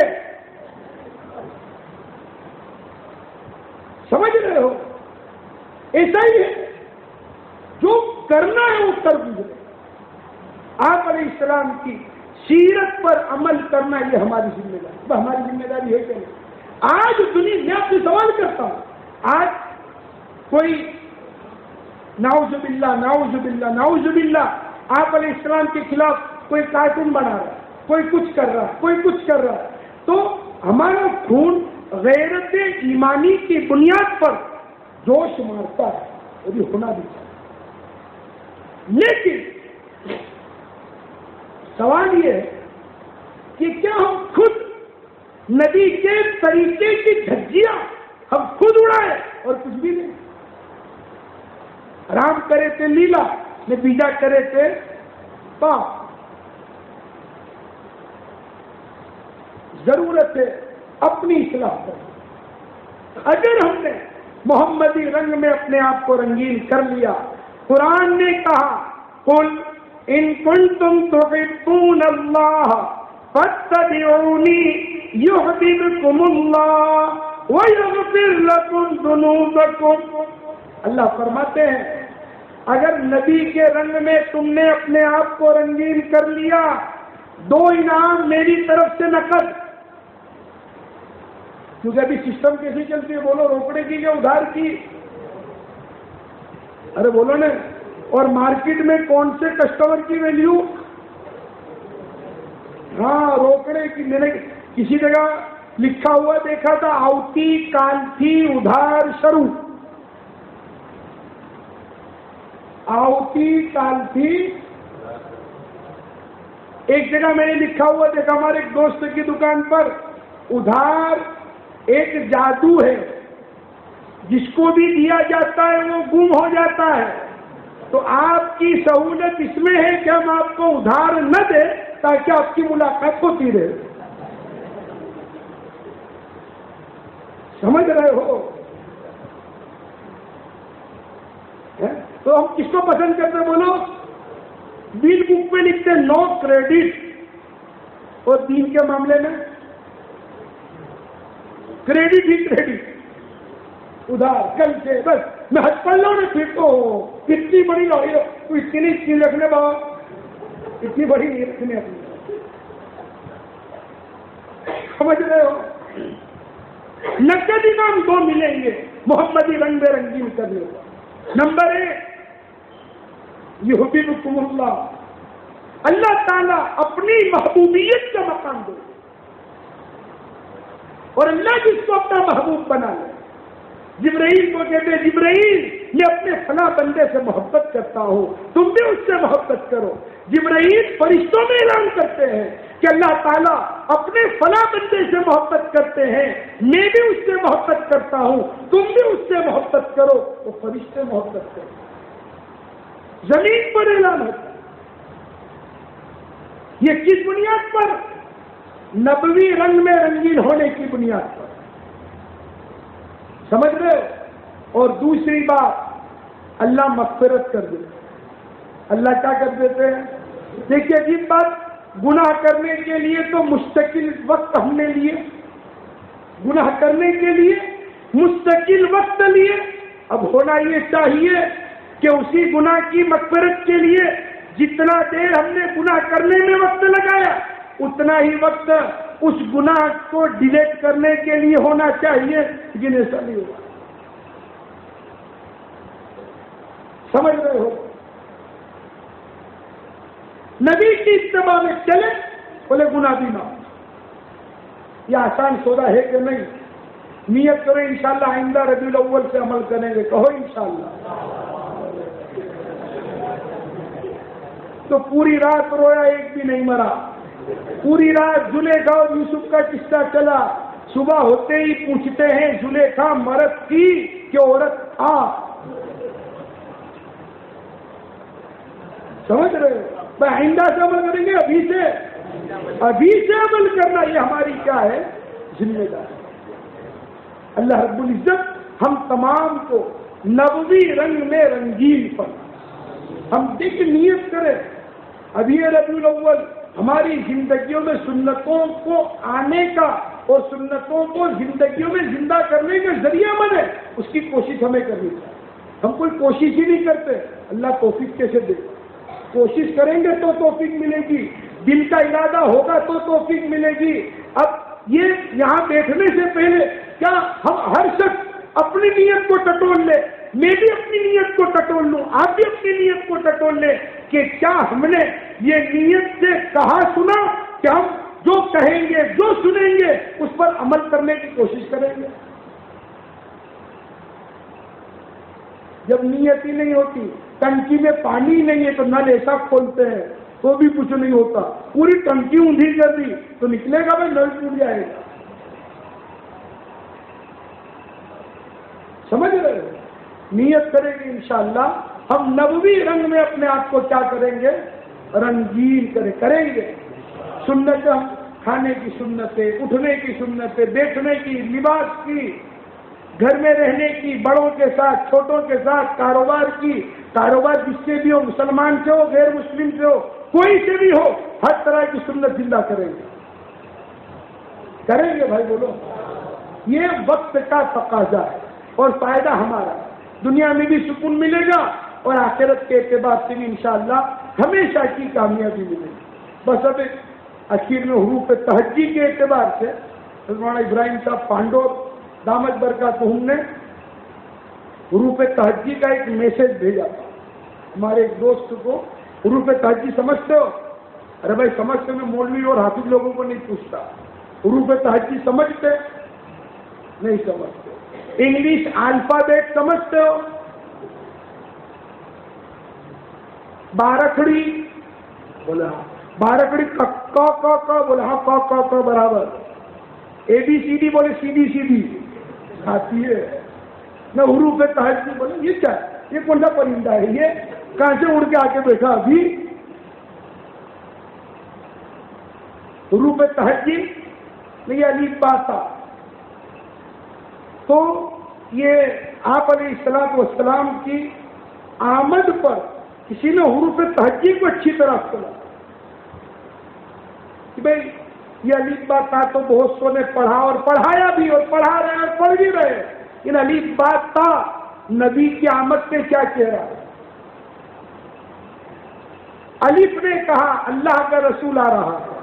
سمجھ رہے ہو؟ ایسا ہی ہے, جو کرنا ہے وہ کر گزرے. آپ علیہ السلام کی سیرت پر عمل کرنا یہ ہماری ذمہ داری. ہماری ذمہ داری ہے کہ نہیں؟ آج دنیا میں آپ سے سوال کرتا ہوں, آج کوئی نعوذ باللہ نعوذ باللہ نعوذ باللہ آپ علیہ السلام کے خلاف کوئی کارٹون بنا رہا ہے, کوئی کچھ کر رہا ہے, کوئی کچھ کر رہا ہے, تو ہمارا خون غیرت ایمانی کی بنیاد پر جوش مارتا ہے, وہ بھی ہونا بھی چاہیے. لیکن سوال یہ ہے کہ کیا ہم خود نبی کے طریقے کی دھجیاں ہم خود اڑائے اور کچھ بھی نہیں. رام کرے تھے لیلا, نے بیجا کرے تھے پاپ. ضرورت ہے اپنی اصلاح کریں. اگر ہم نے محمدی رنگ میں اپنے آپ کو رنگین کر لیا, قرآن نے کہا قل ان کنتم تحبون اللہ فاتبعونی یحببکم اللہ ویغفر لکم ذنوبکم. اللہ فرماتے ہیں اگر نبی کے رنگ میں تم نے اپنے آپ کو رنگین کر لیا, دو انعام میری طرف سے نقد. کیونکہ ابھی سسٹم کیسی چلتی ہے بولو, روکڑے کی یا ادھار کی؟ ارے بولو نا. اور مارکیٹ میں کون سے کسٹمر کی ویلیو؟ ہاں روکڑے کی. میں نے کسی جگہ لکھا ہوا دیکھا تھا آؤتی کانتی ادھار شروع. آؤتی کانتی. ایک جگہ میں نے لکھا ہوا دیکھا ہمارے ایک دوست کی دکان پر, ادھار ایک جادو ہے, جس کو بھی دیا جاتا ہے وہ گم ہو جاتا ہے. تو آپ کی سہولت اس میں ہے کہ ہم آپ کو ادھار نہ دیں تاکہ آپ کی ملاقات ہوتی رہے. سمجھ رہے ہو؟ تو ہم کس کو پسند کرتے بولو؟ بل بک پہ لکھتے نو کریڈٹ, اور دین کے معاملے میں کریڈٹ ہی کریڈٹ. ادھار کل سے بس میں حج پڑھ لوں نا, پھر تو کتنی بڑی تو اتنی رکھنے بابا, اتنی بڑی نہیں رکھنے اپنی. سمجھ رہے ہو؟ نقد انعام دو ملیں گے محمدی رنگ میں رنگین کرنے کا. نمبر 1 یحببکم اللہ, اللہ تعالیٰ اپنی محبوبیت کا مقام دے, اور اللہ جس کو اپنا محبوب بنا لے. جبرائیل کو کہتے ہیں جبرائیل میں اپنے فلاں بندے سے محبت کرتا ہوں, تم بھی اس سے محبت کرو. جبرائیل فرشتوں میں اعلان کرتے ہیں کہ اللہ تعالیٰ اپنے فلاں بندے سے محبت کرتے ہیں, میں بھی اس سے محبت کرتا ہوں, تم بھی اس سے محبت کرو. وہ فرشتے محبت کرتے ہیں. زمین پر اعلان ہوتا ہے. یہ کس بنیاد پر؟ نبوی رنگ میں رنگین ہونے کی بنیاد پر. سمجھ رہے ہو؟ اور دوسری بات اللہ مغفرت کر دیتے. اللہ کیا کر دیتے ہیں؟ دیکھیے عجیب بات، گناہ کرنے کے لیے تو مستقل وقت ہم نے لیے، گناہ کرنے کے لیے مستقل وقت لیے. اب ہونا یہ چاہیے کہ اسی گناہ کی مغفرت کے لیے جتنا دیر ہم نے گناہ کرنے میں وقت لگایا اتنا ہی وقت اس گناہ کو ڈیلیٹ کرنے کے لیے ہونا چاہیے، لیکن ایسا نہیں ہوگا. سمجھ رہے ہو؟ نبی کی اتباع میں چلے، بولے گناہ بھی معاف. یہ آسان سودا ہے کہ نہیں؟ نیت کریں انشاءاللہ آئندہ ربیع الاول سے عمل کریں گے، کہو انشاءاللہ. تو پوری رات رویا، ایک بھی نہیں مرا. پوری رات زلیخا اور یوسف کا قصہ چلا. صبح ہوتے ہی پوچھتے ہیں زلیخا مرد کی کہ عورت آ. سمجھ رہے ہو؟ آئندہ سے عمل کریں گے، ابھی سے عمل کرنا یہ ہماری کیا ہے؟ ذمہ داری. اللہ رب العزت ہم تمام کو نبوی رنگ میں رنگین پر ہم دیکھ نیت کریں. ابھی ربیع الاول ہماری زندگیوں میں سنتوں کو آنے کا اور سنتوں کو زندگیوں میں زندہ کرنے کا ذریعہ بنے، اس کی کوشش ہمیں کرنی چاہیے. ہم کوئی کوشش ہی نہیں کرتے. اللہ توفیق کیسے دے؟ کوشش کریں گے تو توفیق ملے گی، دل کا ارادہ ہوگا تو توفیق ملے گی. اب یہ یہاں بیٹھنے سے پہلے کیا ہم ہر شخص اپنی نیت کو ٹٹول لے، میں بھی اپنی نیت کو ٹٹول لوں، آپ بھی اپنی نیت کو ٹٹول لیں کہ کیا ہم نے یہ نیت سے کہا سنا کہ ہم جو کہیں گے جو سنیں گے اس پر عمل کرنے کی کوشش کریں گے. جب نیت ہی نہیں ہوتی، ٹنکی میں پانی نہیں ہے تو نل ایسا کھولتے ہیں تو بھی کچھ نہیں ہوتا. پوری ٹنکی اونڈی کر دی تو نکلے گا بھائی، نل ٹوٹ جائے گا. سمجھ رہے ہو؟ نیت کریں گے انشاءاللہ ہم نبوی رنگ میں اپنے آپ کو کیا کریں گے؟ رنگین کریں گے. سنت، کھانے کی سنتیں، اٹھنے کی سنتیں، بیٹھنے کی، لباس کی، گھر میں رہنے کی، بڑوں کے ساتھ چھوٹوں کے ساتھ، کاروبار کی، کاروبار جس سے بھی ہو، مسلمان سے ہو غیر مسلم سے ہو، کوئی سے بھی ہو، ہر طرح کی سنت زندہ کریں گے بھائی بولو. یہ وقت کا تقاضا ہے اور فائدہ ہمارا، دنیا میں بھی سکون ملے گا اور آخرت کے اعتبار سے بھی انشاءاللہ ہمیشہ کی کامیابی ملے گی. بس اب اخیر میں حروف تہجی کے اعتبار سے مولانا ابراہیم صاحب پانڈور دامت برکاتہم نے حروف تہجی کا ایک میسج بھیجا تھا ہمارے ایک دوست کو. حروف تہجی سمجھتے ہو؟ ارے بھائی سمجھتے، میں مولوی اور حافظ لوگوں کو نہیں پوچھتا. حروف تہجی سمجھتے؟ نہیں سمجھتے. انگلش الفابیٹ سمجھتے ہو؟ بارکھڑی بولا، بارکھڑی کا بولا ہاں کا برابر. اے بی سی ڈی بولے سیدھی کھاتی ہے. میں حروف تہجی بولے یہ کیا، یہ کون سا پرندہ ہے، یہ کہاں سے اڑ کے آ کے بیٹھا ابھی. حروف تہجی میں یہ الف با تا. تو یہ آپ علیہ الصلوۃ والسلام کی آمد پر کسی نے حروف تہجی کو اچھی طرح سنا کہ بھائی یہ الف با تا تو بہت سو نے پڑھا اور پڑھایا بھی اور پڑھا رہے اور پڑھ بھی رہے. ان الف با تا نبی کی آمد سے کیا کہہ رہا ہے؟ الف نے کہا اللہ کا رسول آ رہا ہے.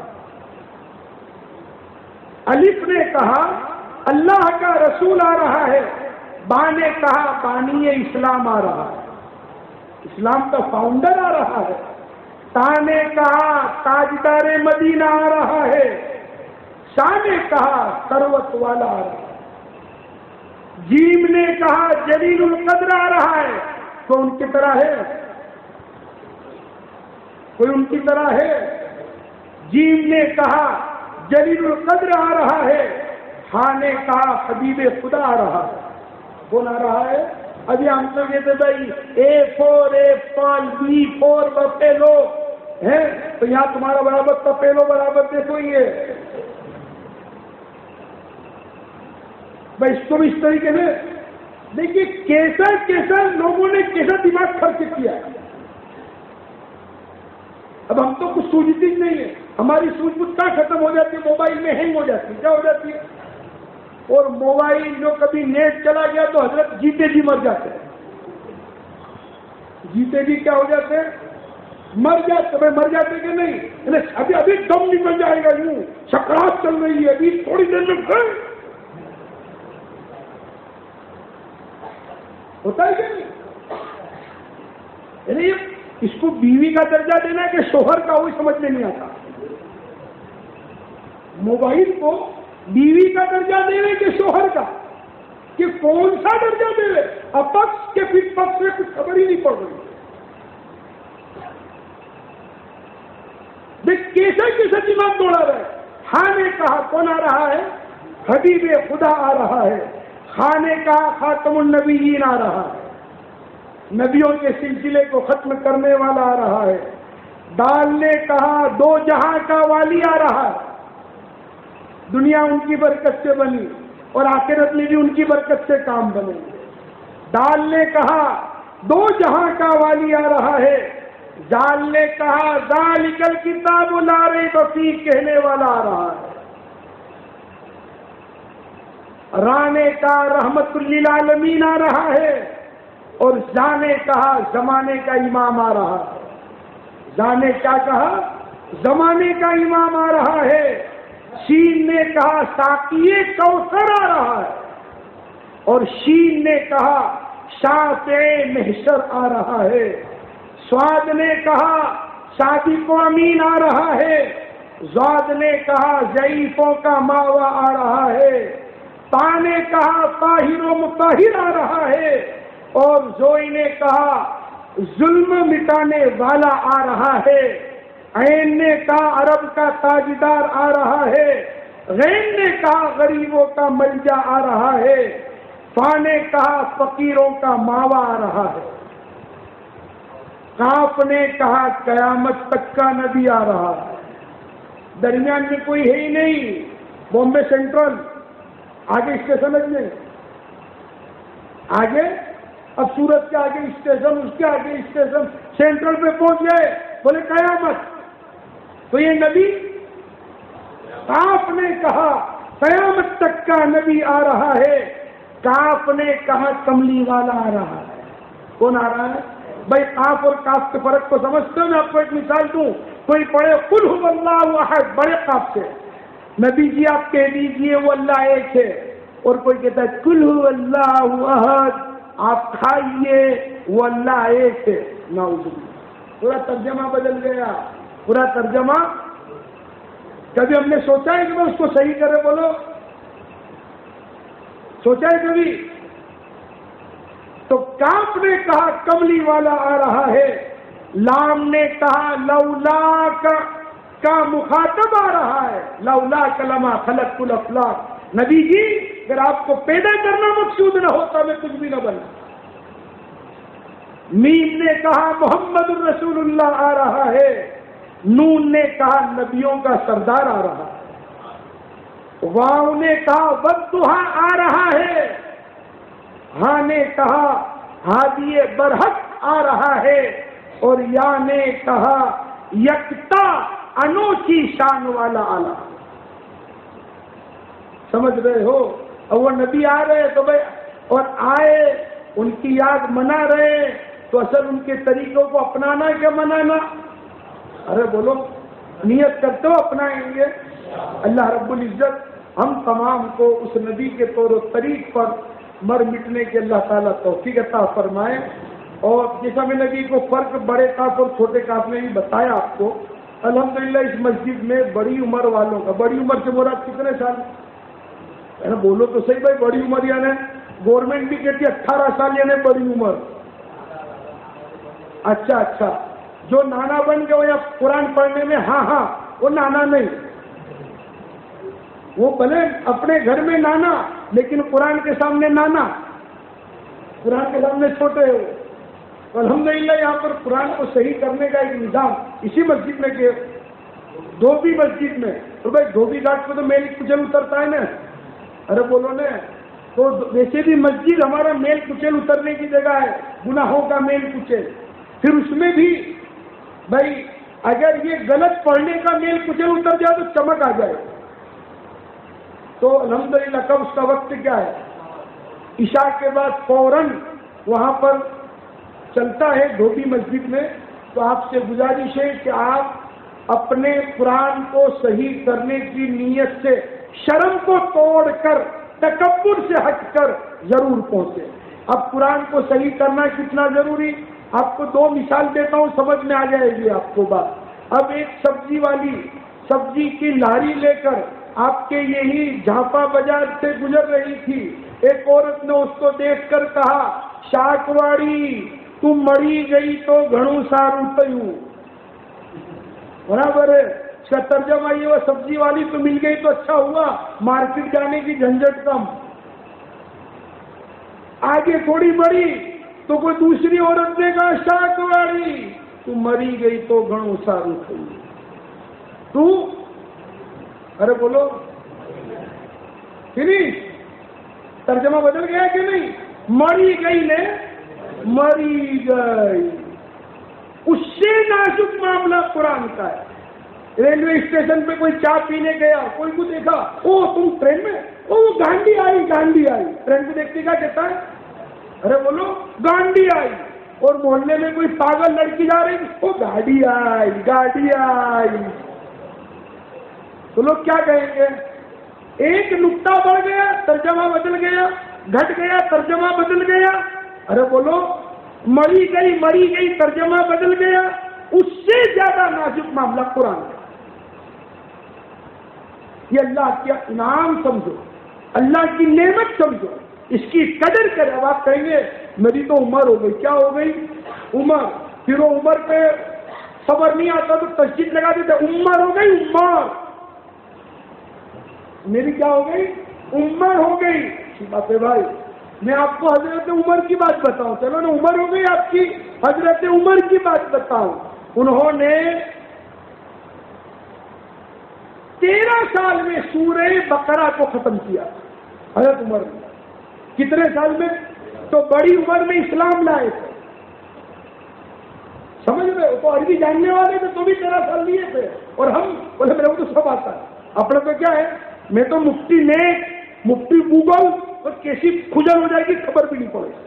الف نے کہا اللہ کا رسول آ رہا ہے. با نے کہا بانی اسلام آ رہا ہے، اسلام کا فاؤنڈر آ رہا ہے. تا نے کہا تاجدار مدینہ آ رہا ہے. شاہ نے کہا ثروت والا آ رہا ہے. جیم نے کہا جلیل القدر آ رہا ہے. تو ان کی طرح ہے کوئی؟ ان کی طرح ہے؟ جیم نے کہا جلیل القدر آ رہا ہے. ہاں نے کہا حبیب خدا آ رہا ہے. کون آ رہا ہے؟ ابھی ہم تو کہتے بھائی A for apple, B for buffalo ہے، تو یہاں تمہارا برابر تپیلو برابر دیکھو. یہ بھائی اس کو بھی اس طریقے میں دیکھیے کیسا لوگوں نے کیسا دماغ خرچ کیا ہے. اب ہم تو کچھ سوچتی نہیں ہے، ہماری سوچ بوجھ کہاں ختم ہو جاتی ہے؟ موبائل میں ہینگ ہو جاتی ہے. کیا ہو جاتی ہے؟ اور موبائل جو کبھی نیٹ چلا گیا تو حضرت جیتے جی مر جاتے ہیں. جیتے جی کیا ہو جاتے ہیں؟ مر جاتے کہ نہیں؟ ابھی دم نکل جائے گا، یوں سکرات چل رہی ہے، ابھی تھوڑی دیر میں گئے. ہوتا ہے کہ نہیں؟ یعنی اس کو بیوی کا درجہ دینا کہ شوہر کا، وہی سمجھ میں نہیں آتا. موبائل کو بیوی کا درجہ دے رہے کہ شوہر کا، کہ کون سا درجہ دے رہے؟ اپکش کے پھر پکش سے کچھ خبر ہی نہیں پڑ رہی. دیکھ کیسا دماغ دوڑا رہا ہے. ہاں نے کہا کون آ رہا ہے؟ حبیب خدا آ رہا ہے. خان نے کہا خاتم النبیین آ رہا ہے، نبیوں کے سلسلے کو ختم کرنے والا آ رہا ہے. دال نے کہا دو جہاں کا والی آ رہا ہے، دنیا ان کی برکت سے بنی اور آخرت میں بھی ان کی برکت سے کام بنے. دال نے کہا دو جہاں کا والی آ رہا ہے. جال نے کہا ذالک الکتاب لا ریب فیہ کہنے والا آ رہا ہے. رانے کا رحمت للعالمین آ رہا ہے. اور جانے کہا زمانے کا امام آ رہا ہے. جانے کیا کہا؟ زمانے کا امام آ رہا ہے. شین نے کہا ساقی کوثر آ رہا ہے. اور شین نے کہا شافع محشر آ رہا ہے. سواد نے کہا صادق و امین آ رہا ہے. زاد نے کہا ضعیفوں کا ماوا آ رہا ہے. تا نے کہا طاہر و مطہر آ رہا ہے. اور زوئی نے کہا ظلم مٹانے والا آ رہا ہے. عین نے کہا عرب کا تاجدار آ رہا ہے. غین نے کہا غریبوں کا ملجا آ رہا ہے. فا نے کہا فقیروں کا ماوا آ رہا ہے. کاف نے کہا قیامت تک کا نبی آ رہا ہے. درمیان میں کوئی ہے ہی نہیں. بامبے سینٹرل آگے اسٹیشن ہے، آگے اب سورت کے آگے اسٹیشن، اس کے آگے اسٹیشن، سینٹرل پہ پہنچ گئے، بولے قیامت. تو یہ نبی کاف نے کہا قیامت تک کا نبی آ رہا ہے. کاف نے کہا کملی والا آ رہا ہے. کون آ رہا ہے بھائی؟ کاف اور کاف کے فرق کو سمجھتے ہو؟ میں آپ کو ایک مثال دوں. کوئی پڑھے قل هو اللہ احد بڑے کاف سے، نبی جی آپ کہہ دیجئے وہ اللہ ایک ہے. اور کوئی کہتا ہے قل هو اللہ احد، آپ کھائیے وہ اللہ ایک ہے. نعوذ باللہ. پورا ترجمہ بدل گیا، پورا ترجمہ. کبھی ہم نے سوچا ہے کہ میں اس کو صحیح کرے؟ بولو سوچا ہے کبھی؟ تو کاف نے کہا کملی والا آ رہا ہے. لام نے کہا لولا کا مخاطب آ رہا ہے. لولا کلمہ خلقت الافلاق. نبی جی اگر آپ کو پیدا کرنا مقصود نہ ہوتا میں کچھ بھی نہ بنا. میم نے کہا محمد الرسول اللہ آ رہا ہے. نون نے کہا نبیوں کا سردار آ رہا ہے. واو نے کہا والضحیٰ آ رہا ہے. ہاں نے کہا ہادی برحق آ رہا ہے. اور یا نے کہا یکتا انوکھی شان والا آلہ. سمجھ رہے ہو؟ اور وہ نبی آ رہے تو بھائی، اور آئے ان کی یاد منا رہے تو اصل ان کے طریقوں کو اپنانا کیا منانا؟ ارے بولو نیت کرتے ہو اپنائیں گے. اللہ رب العزت ہم تمام کو اس نبی کے طور و طریق پر مر مٹنے کے اللہ تعالیٰ توفیق عطا فرمائے. اور جیسا میں نبی کو فرق بڑے کاف اور چھوٹے کاف نے بھی بتایا آپ کو، الحمدللہ اس مسجد میں بڑی عمر والوں کا، بڑی عمر سے مراد کتنے سال؟ بولو تو صحیح بھائی. بڑی عمر یعنی گورنمنٹ بھی کہتی ہے 18 سال یعنی بڑی عمر. اچھا جو نانا بن گئے یا قرآن پڑھنے میں ہاں وہ نانا نہیں، وہ بھلے اپنے گھر میں نانا لیکن قرآن کے سامنے نانا، قرآن کے سامنے چھوٹے ہو. الحمدللہ یہاں پر قرآن کو صحیح کرنے کا ایک نظام اسی مسجد میں کہ دھوبی مسجد میں. تو بھائی دھوبی گھاٹ پہ تو میل کچل اترتا ہے نا. ارے بولو نا تو ویسے بھی مسجد ہمارا میل کچیل اترنے کی جگہ ہے، گناہوں کا میل کچیل، پھر اس میں بھی بھائی اگر یہ غلط پڑھنے کا میل کچیل اتر جائے تو چمک آ جائے. تو الحمدللہ کب اس کا وقت کیا ہے؟ عشاء کے بعد فوراً وہاں پر چلتا ہے دھوبی مسجد میں. تو آپ سے گزارش ہے کہ آپ اپنے قرآن کو صحیح کرنے کی نیت سے شرم کو توڑ کر تکبر سے ہٹ کر ضرور پہنچے. اب قرآن کو صحیح کرنا کتنا ضروری، آپ کو 2 مثال دیتا ہوں، سمجھ میں آ جائے گی آپ کو بات. اب ایک سبزی والی سبزی کی لاری لے کر آپ کے یہی جھانپا بازار سے گزر رہی تھی. ایک عورت نے اس کو دیکھ کر کہا، شاکواڑی تم مری گئی تو گھڑوں ساروں تیوں. برابر ہے. اس کا ترجمہ یہ، وہ سبزی والی تو مل گئی تو اچھا ہوا، مارکیٹ جانے کی جھنجھٹ کم. آگے تھوڑی بڑی تو کوئی دوسری عورت نے کہا، شاکواڑی تو مری گئی تو گھڑوں ساروں تیوں. تو ارے بولو فنش. ترجمہ بدل گیا کہ نہیں؟ مری گئی نے مری گئی. اس سے نازک معاملہ قرآن کا ہے. ریلوے اسٹیشن پہ کوئی چائے پینے گیا، کوئی کو دیکھا، او تم ٹرین میں، او گانڈی آئی گانڈی آئی. ٹرین کو دیکھتے کیا کہتا ہے؟ ارے بولو گانڈی آئی. اور محلے میں کوئی پاگل لڑکی جا رہی، او گاڑی آئی گاڑی آئی. تو لوگ کیا کہیں گے؟ ایک نقطہ بڑھ گیا ترجمہ بدل گیا، گھٹ گیا ترجمہ بدل گیا. ارے بولو مری گئی ترجمہ بدل گیا. اس سے زیادہ نازک معاملہ قرآن کا. یہ اللہ کا انعام سمجھو، اللہ کی نعمت سمجھو، اس کی قدر کرے. اب آپ کہیں گے میری تو عمر ہو گئی. کیا ہو گئی؟ عمر. پھر وہ عمر پہ صبر نہیں آتا تو تسجید لگا دیتے، عمر ہو گئی عمر. میری کیا ہو گئی؟ عمر ہو گئی. بات ہے بھائی، میں آپ کو حضرت عمر کی بات بتاؤں. چلو نا، عمر ہو گئی آپ کی، حضرت عمر کی بات بتاؤں. انہوں نے 13 سال میں سورہ بقرہ کو ختم کیا. حضرت عمر نے کتنے سال میں؟ تو بڑی عمر میں اسلام لائے تھے. سمجھ رہے ہو؟ تو عربی جاننے والے تھے تو بھی 13 سال لیے تھے. اور ہم بولے میرے کو تو سب آتا ہے. اپنا تو کیا ہے، میں تو مفتی نیک، مفتی گوگل، اور کیسی کھجل ہو جائے گی خبر بھی نہیں پڑے.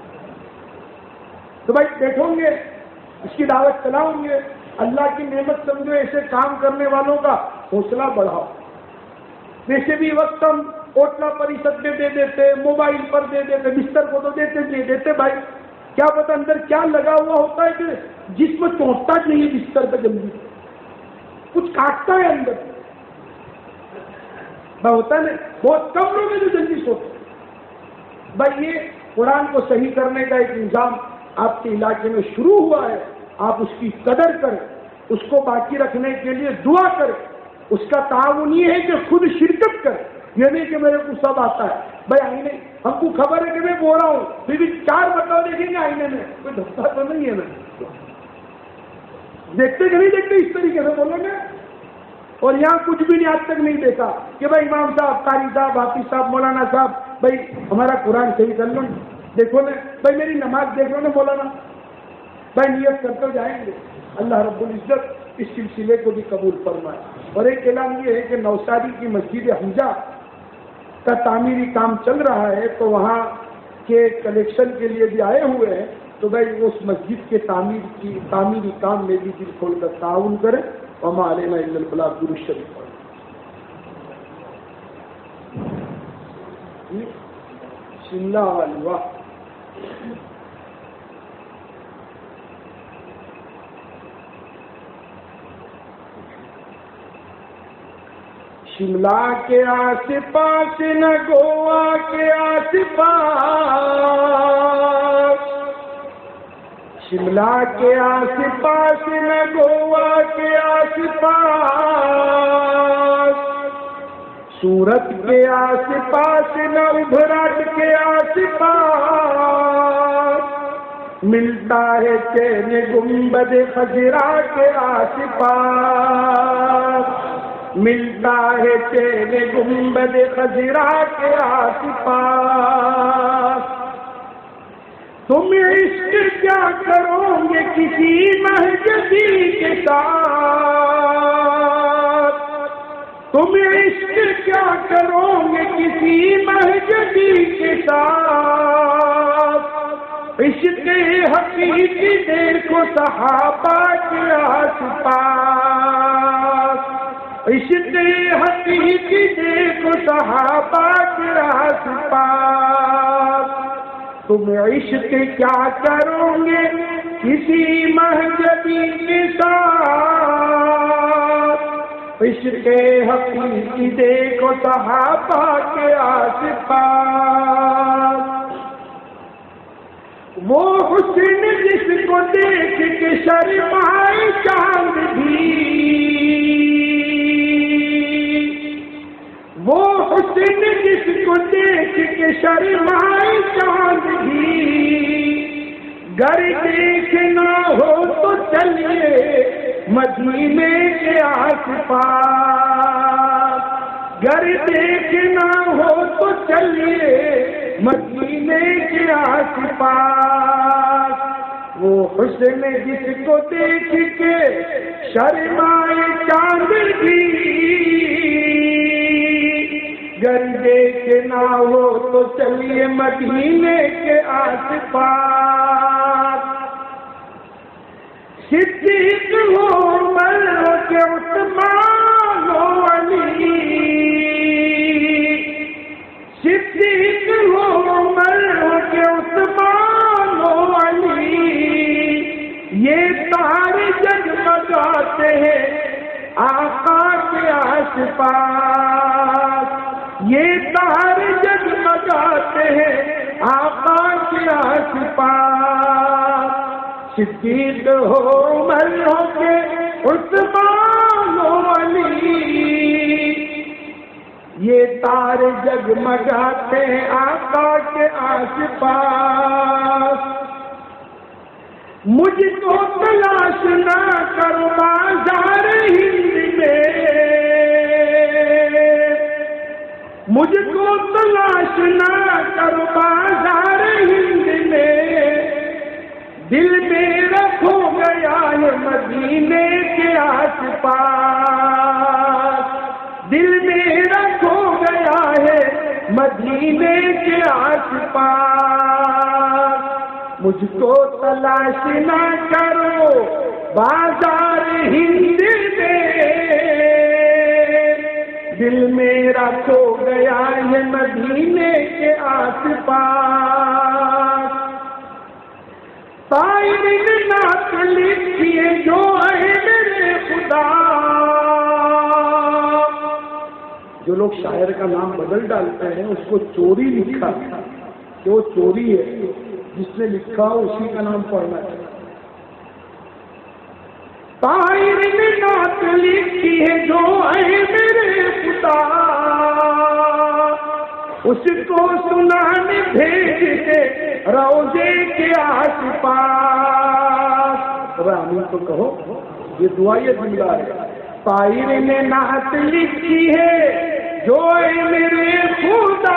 تو بھائی بیٹھوں گے، اس کی دعوت چلاؤں گے. اللہ کی نعمت سمجھو. ایسے کام کرنے والوں کا حوصلہ بڑھاؤ. ویسے بھی وقت ہم اوٹلا پریشد میں دے دیتے، موبائل پر دے دیتے، بستر کو تو دے دیتے بھائی. کیا پتہ اندر کیا لگا ہوا ہوتا ہے کہ جسم چونٹتا نہیں بستر پہ، جلدی کچھ کاٹتا ہے اندر. ہوتا ہے نا، بہت کم لوگ ہیں جو جلدی سوتے. بھائی یہ قرآن کو صحیح کرنے کا ایک نظام آپ کے علاقے میں شروع ہوا ہے. آپ اس کی قدر کریں، اس کو باقی رکھنے کے لیے دعا کریں. اس کا تعاون یہ ہے کہ خود شرکت کریں. یہ نہیں کہ میرے کو سب آتا ہے. بھائی آئینے ہم کو خبر ہے کہ میں بول رہا ہوں، پھر بھی 4 بدلاؤ دیکھیں گے آئینے میں، کوئی دھوکہ تو نہیں ہے نا. دیکھتے کہ نہیں دیکھتے اس طریقے سے بولو گے. اور یہاں کچھ بھی نہیں آج تک نہیں دیکھا کہ بھائی امام صاحب، قاری صاحب، حافظ صاحب، مولانا صاحب، بھائی ہمارا قرآن صحیح کر لو، دیکھو نا بھائی میری نماز دیکھ لو نا مولانا. بھائی نیت کر کر جائیں گے. اللہ رب العزت اس سلسلے کو بھی قبول فرمائے. اور ایک اعلان یہ ہے کہ نوساری کی مسجد حمزہ کا تعمیری کام چل رہا ہے، تو وہاں کے کلیکشن کے لیے بھی آئے ہوئے ہیں. تو بھائی اس مسجد کے تعمیری کام میں بھی دل کھول کر تعاون کریں. وما علینا الا البلاغ. درود شریف شملہ والی واہ. شملہ کے آس پاس نہ گوا کے آس پاس، شملہ کے آس پاس نہ گوا کے آس پاس، سورت کے آس پاس نہ ابھراٹ کے آس پاس، ملتا ہے چین گنبد خضرا کے آس پاس. ملتا ہے چین گنبد خضرا کے آس پاس. تم عشق کیا کرو گے کسی مہجتی کے ساتھ, تم عشق کیا کرو گے کسی مہجتی کے ساتھ. عشق حقیقی دیکھو صحابہ کے آس پاس, عشق حقیقی دیکھو صحابہ کے آس پاس. تم عشق کیا کرو گے کسی مہجتی کے ساتھ. عشق حقیقی دیکھو صحابہ کے آس پاس. وہ حسن جس کو دیکھ کے شرمائے چاند بھی, وہ حسن جس کو دیکھ کے شرمائے چاند بھی. گر دیکھنا ہو تو چلیے مدینے کے آس پاس, گر دیکھنا ہو تو چلیے مدینے کے آس پاس. وہ حسن جس کو دیکھ کے شرمائے چاند بھی, گر دیکھنا ہو تو چلیے مدینے کے آس پاس. صدیق ہو عمر کے عثمان و علی, صدیق ہو عمر کے عثمان و علی. یہ تارے جگمگاتے ہیں آقا کے آس پاس, یہ تارے جگمگاتے ہیں آقا کے آس پاس. صدیق ہو عمر ہو کے عثمان و علی, یہ تارے جگمگاتے ہیں آقا کے آس پاس. مجھ کو تلاش نہ کرو بازار ہند میں, مجھ کو تلاش نہ کرو بازار ہند میں. دل میں رکھو گیا ہے مدینے کے آس پاس, دل میں رکھو گیا ہے مدینے کے آس پاس. مجھ کو تلاش نہ کرو بازار ہند میں, دل میں رکھو گیا ہے مدینے کے آس پاس. طائر نے نعت لکھی ہے جو ہے میرے خدا. جو لوگ شاعر کا نام بدل ڈالتے ہیں اس کو چوری لکھا کہ وہ چوری ہے, جس نے لکھا اسی کا نام پڑھنا چاہیے. طائر نے نعت لکھی ہے جو ہے میرے خدا, اس کو سنانے بھیج کے روزے کے آس پاس. آمین تو کہو, یہ دعا یہ جملہ ہے. طائر نے نعت لکھی ہے جو اے میرے خدا,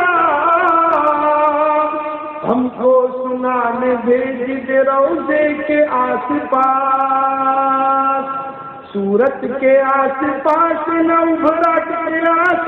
ہم کو سنانے بھیج دے روزے کے آس پاس. سورت کے آس پاس نہ ابھرا کے آس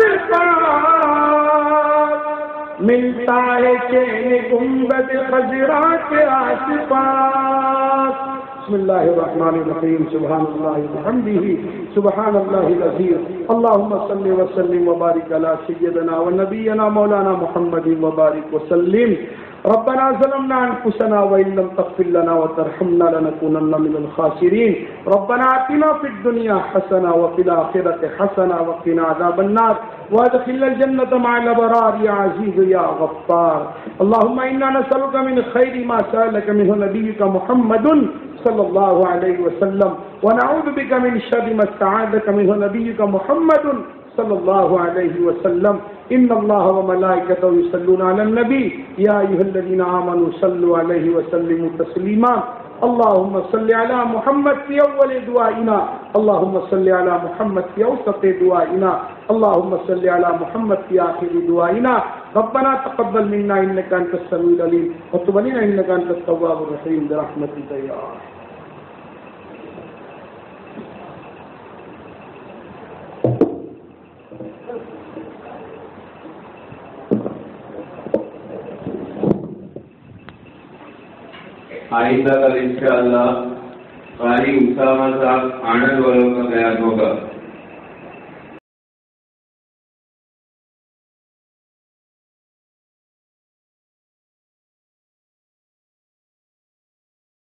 پاس, ملتا ہے چین گنبد خضرا کے آس پاس. بسم اللہ الرحمن الرحیم. سبحان اللہ وبحمدہ سبحان اللہ العظیم. اللهم صل وسلم وبارك على سيدنا ونبينا مولانا محمد وبارك وسلم. ربنا ظلمنا انفسنا وان لم تغفر لنا وترحمنا لنكونن من الخاسرين. ربنا آتنا في الدنيا حسنه وفي الاخره حسنه وقنا عذاب النار وادخلنا الجنه مع الابرار يا عزيز يا غفار. اللهم انا نسالك من خير ما سالك منه نبيك محمد صلى الله عليه وسلم, ونعوذ بك من شر ما استعاذك منه نبيك محمد صلى الله عليه وسلم. ان الله وملائكته يصلون على النبي يا ايها الذين امنوا صلوا عليه وسلموا تسليما. اللهم صل على محمد في اول دعائنا، اللهم صل على محمد في اوسط دعائنا، اللهم صل على محمد في آخر دعائنا. ربنا تقبل منا انك انت السميع العليم وتب علينا انك انت التواب الرحيم برحمتك يا ارحم. آئندہ کل انشاءاللہ قاری اسامہ صاحب آنند والوں کا بیان ہوگا.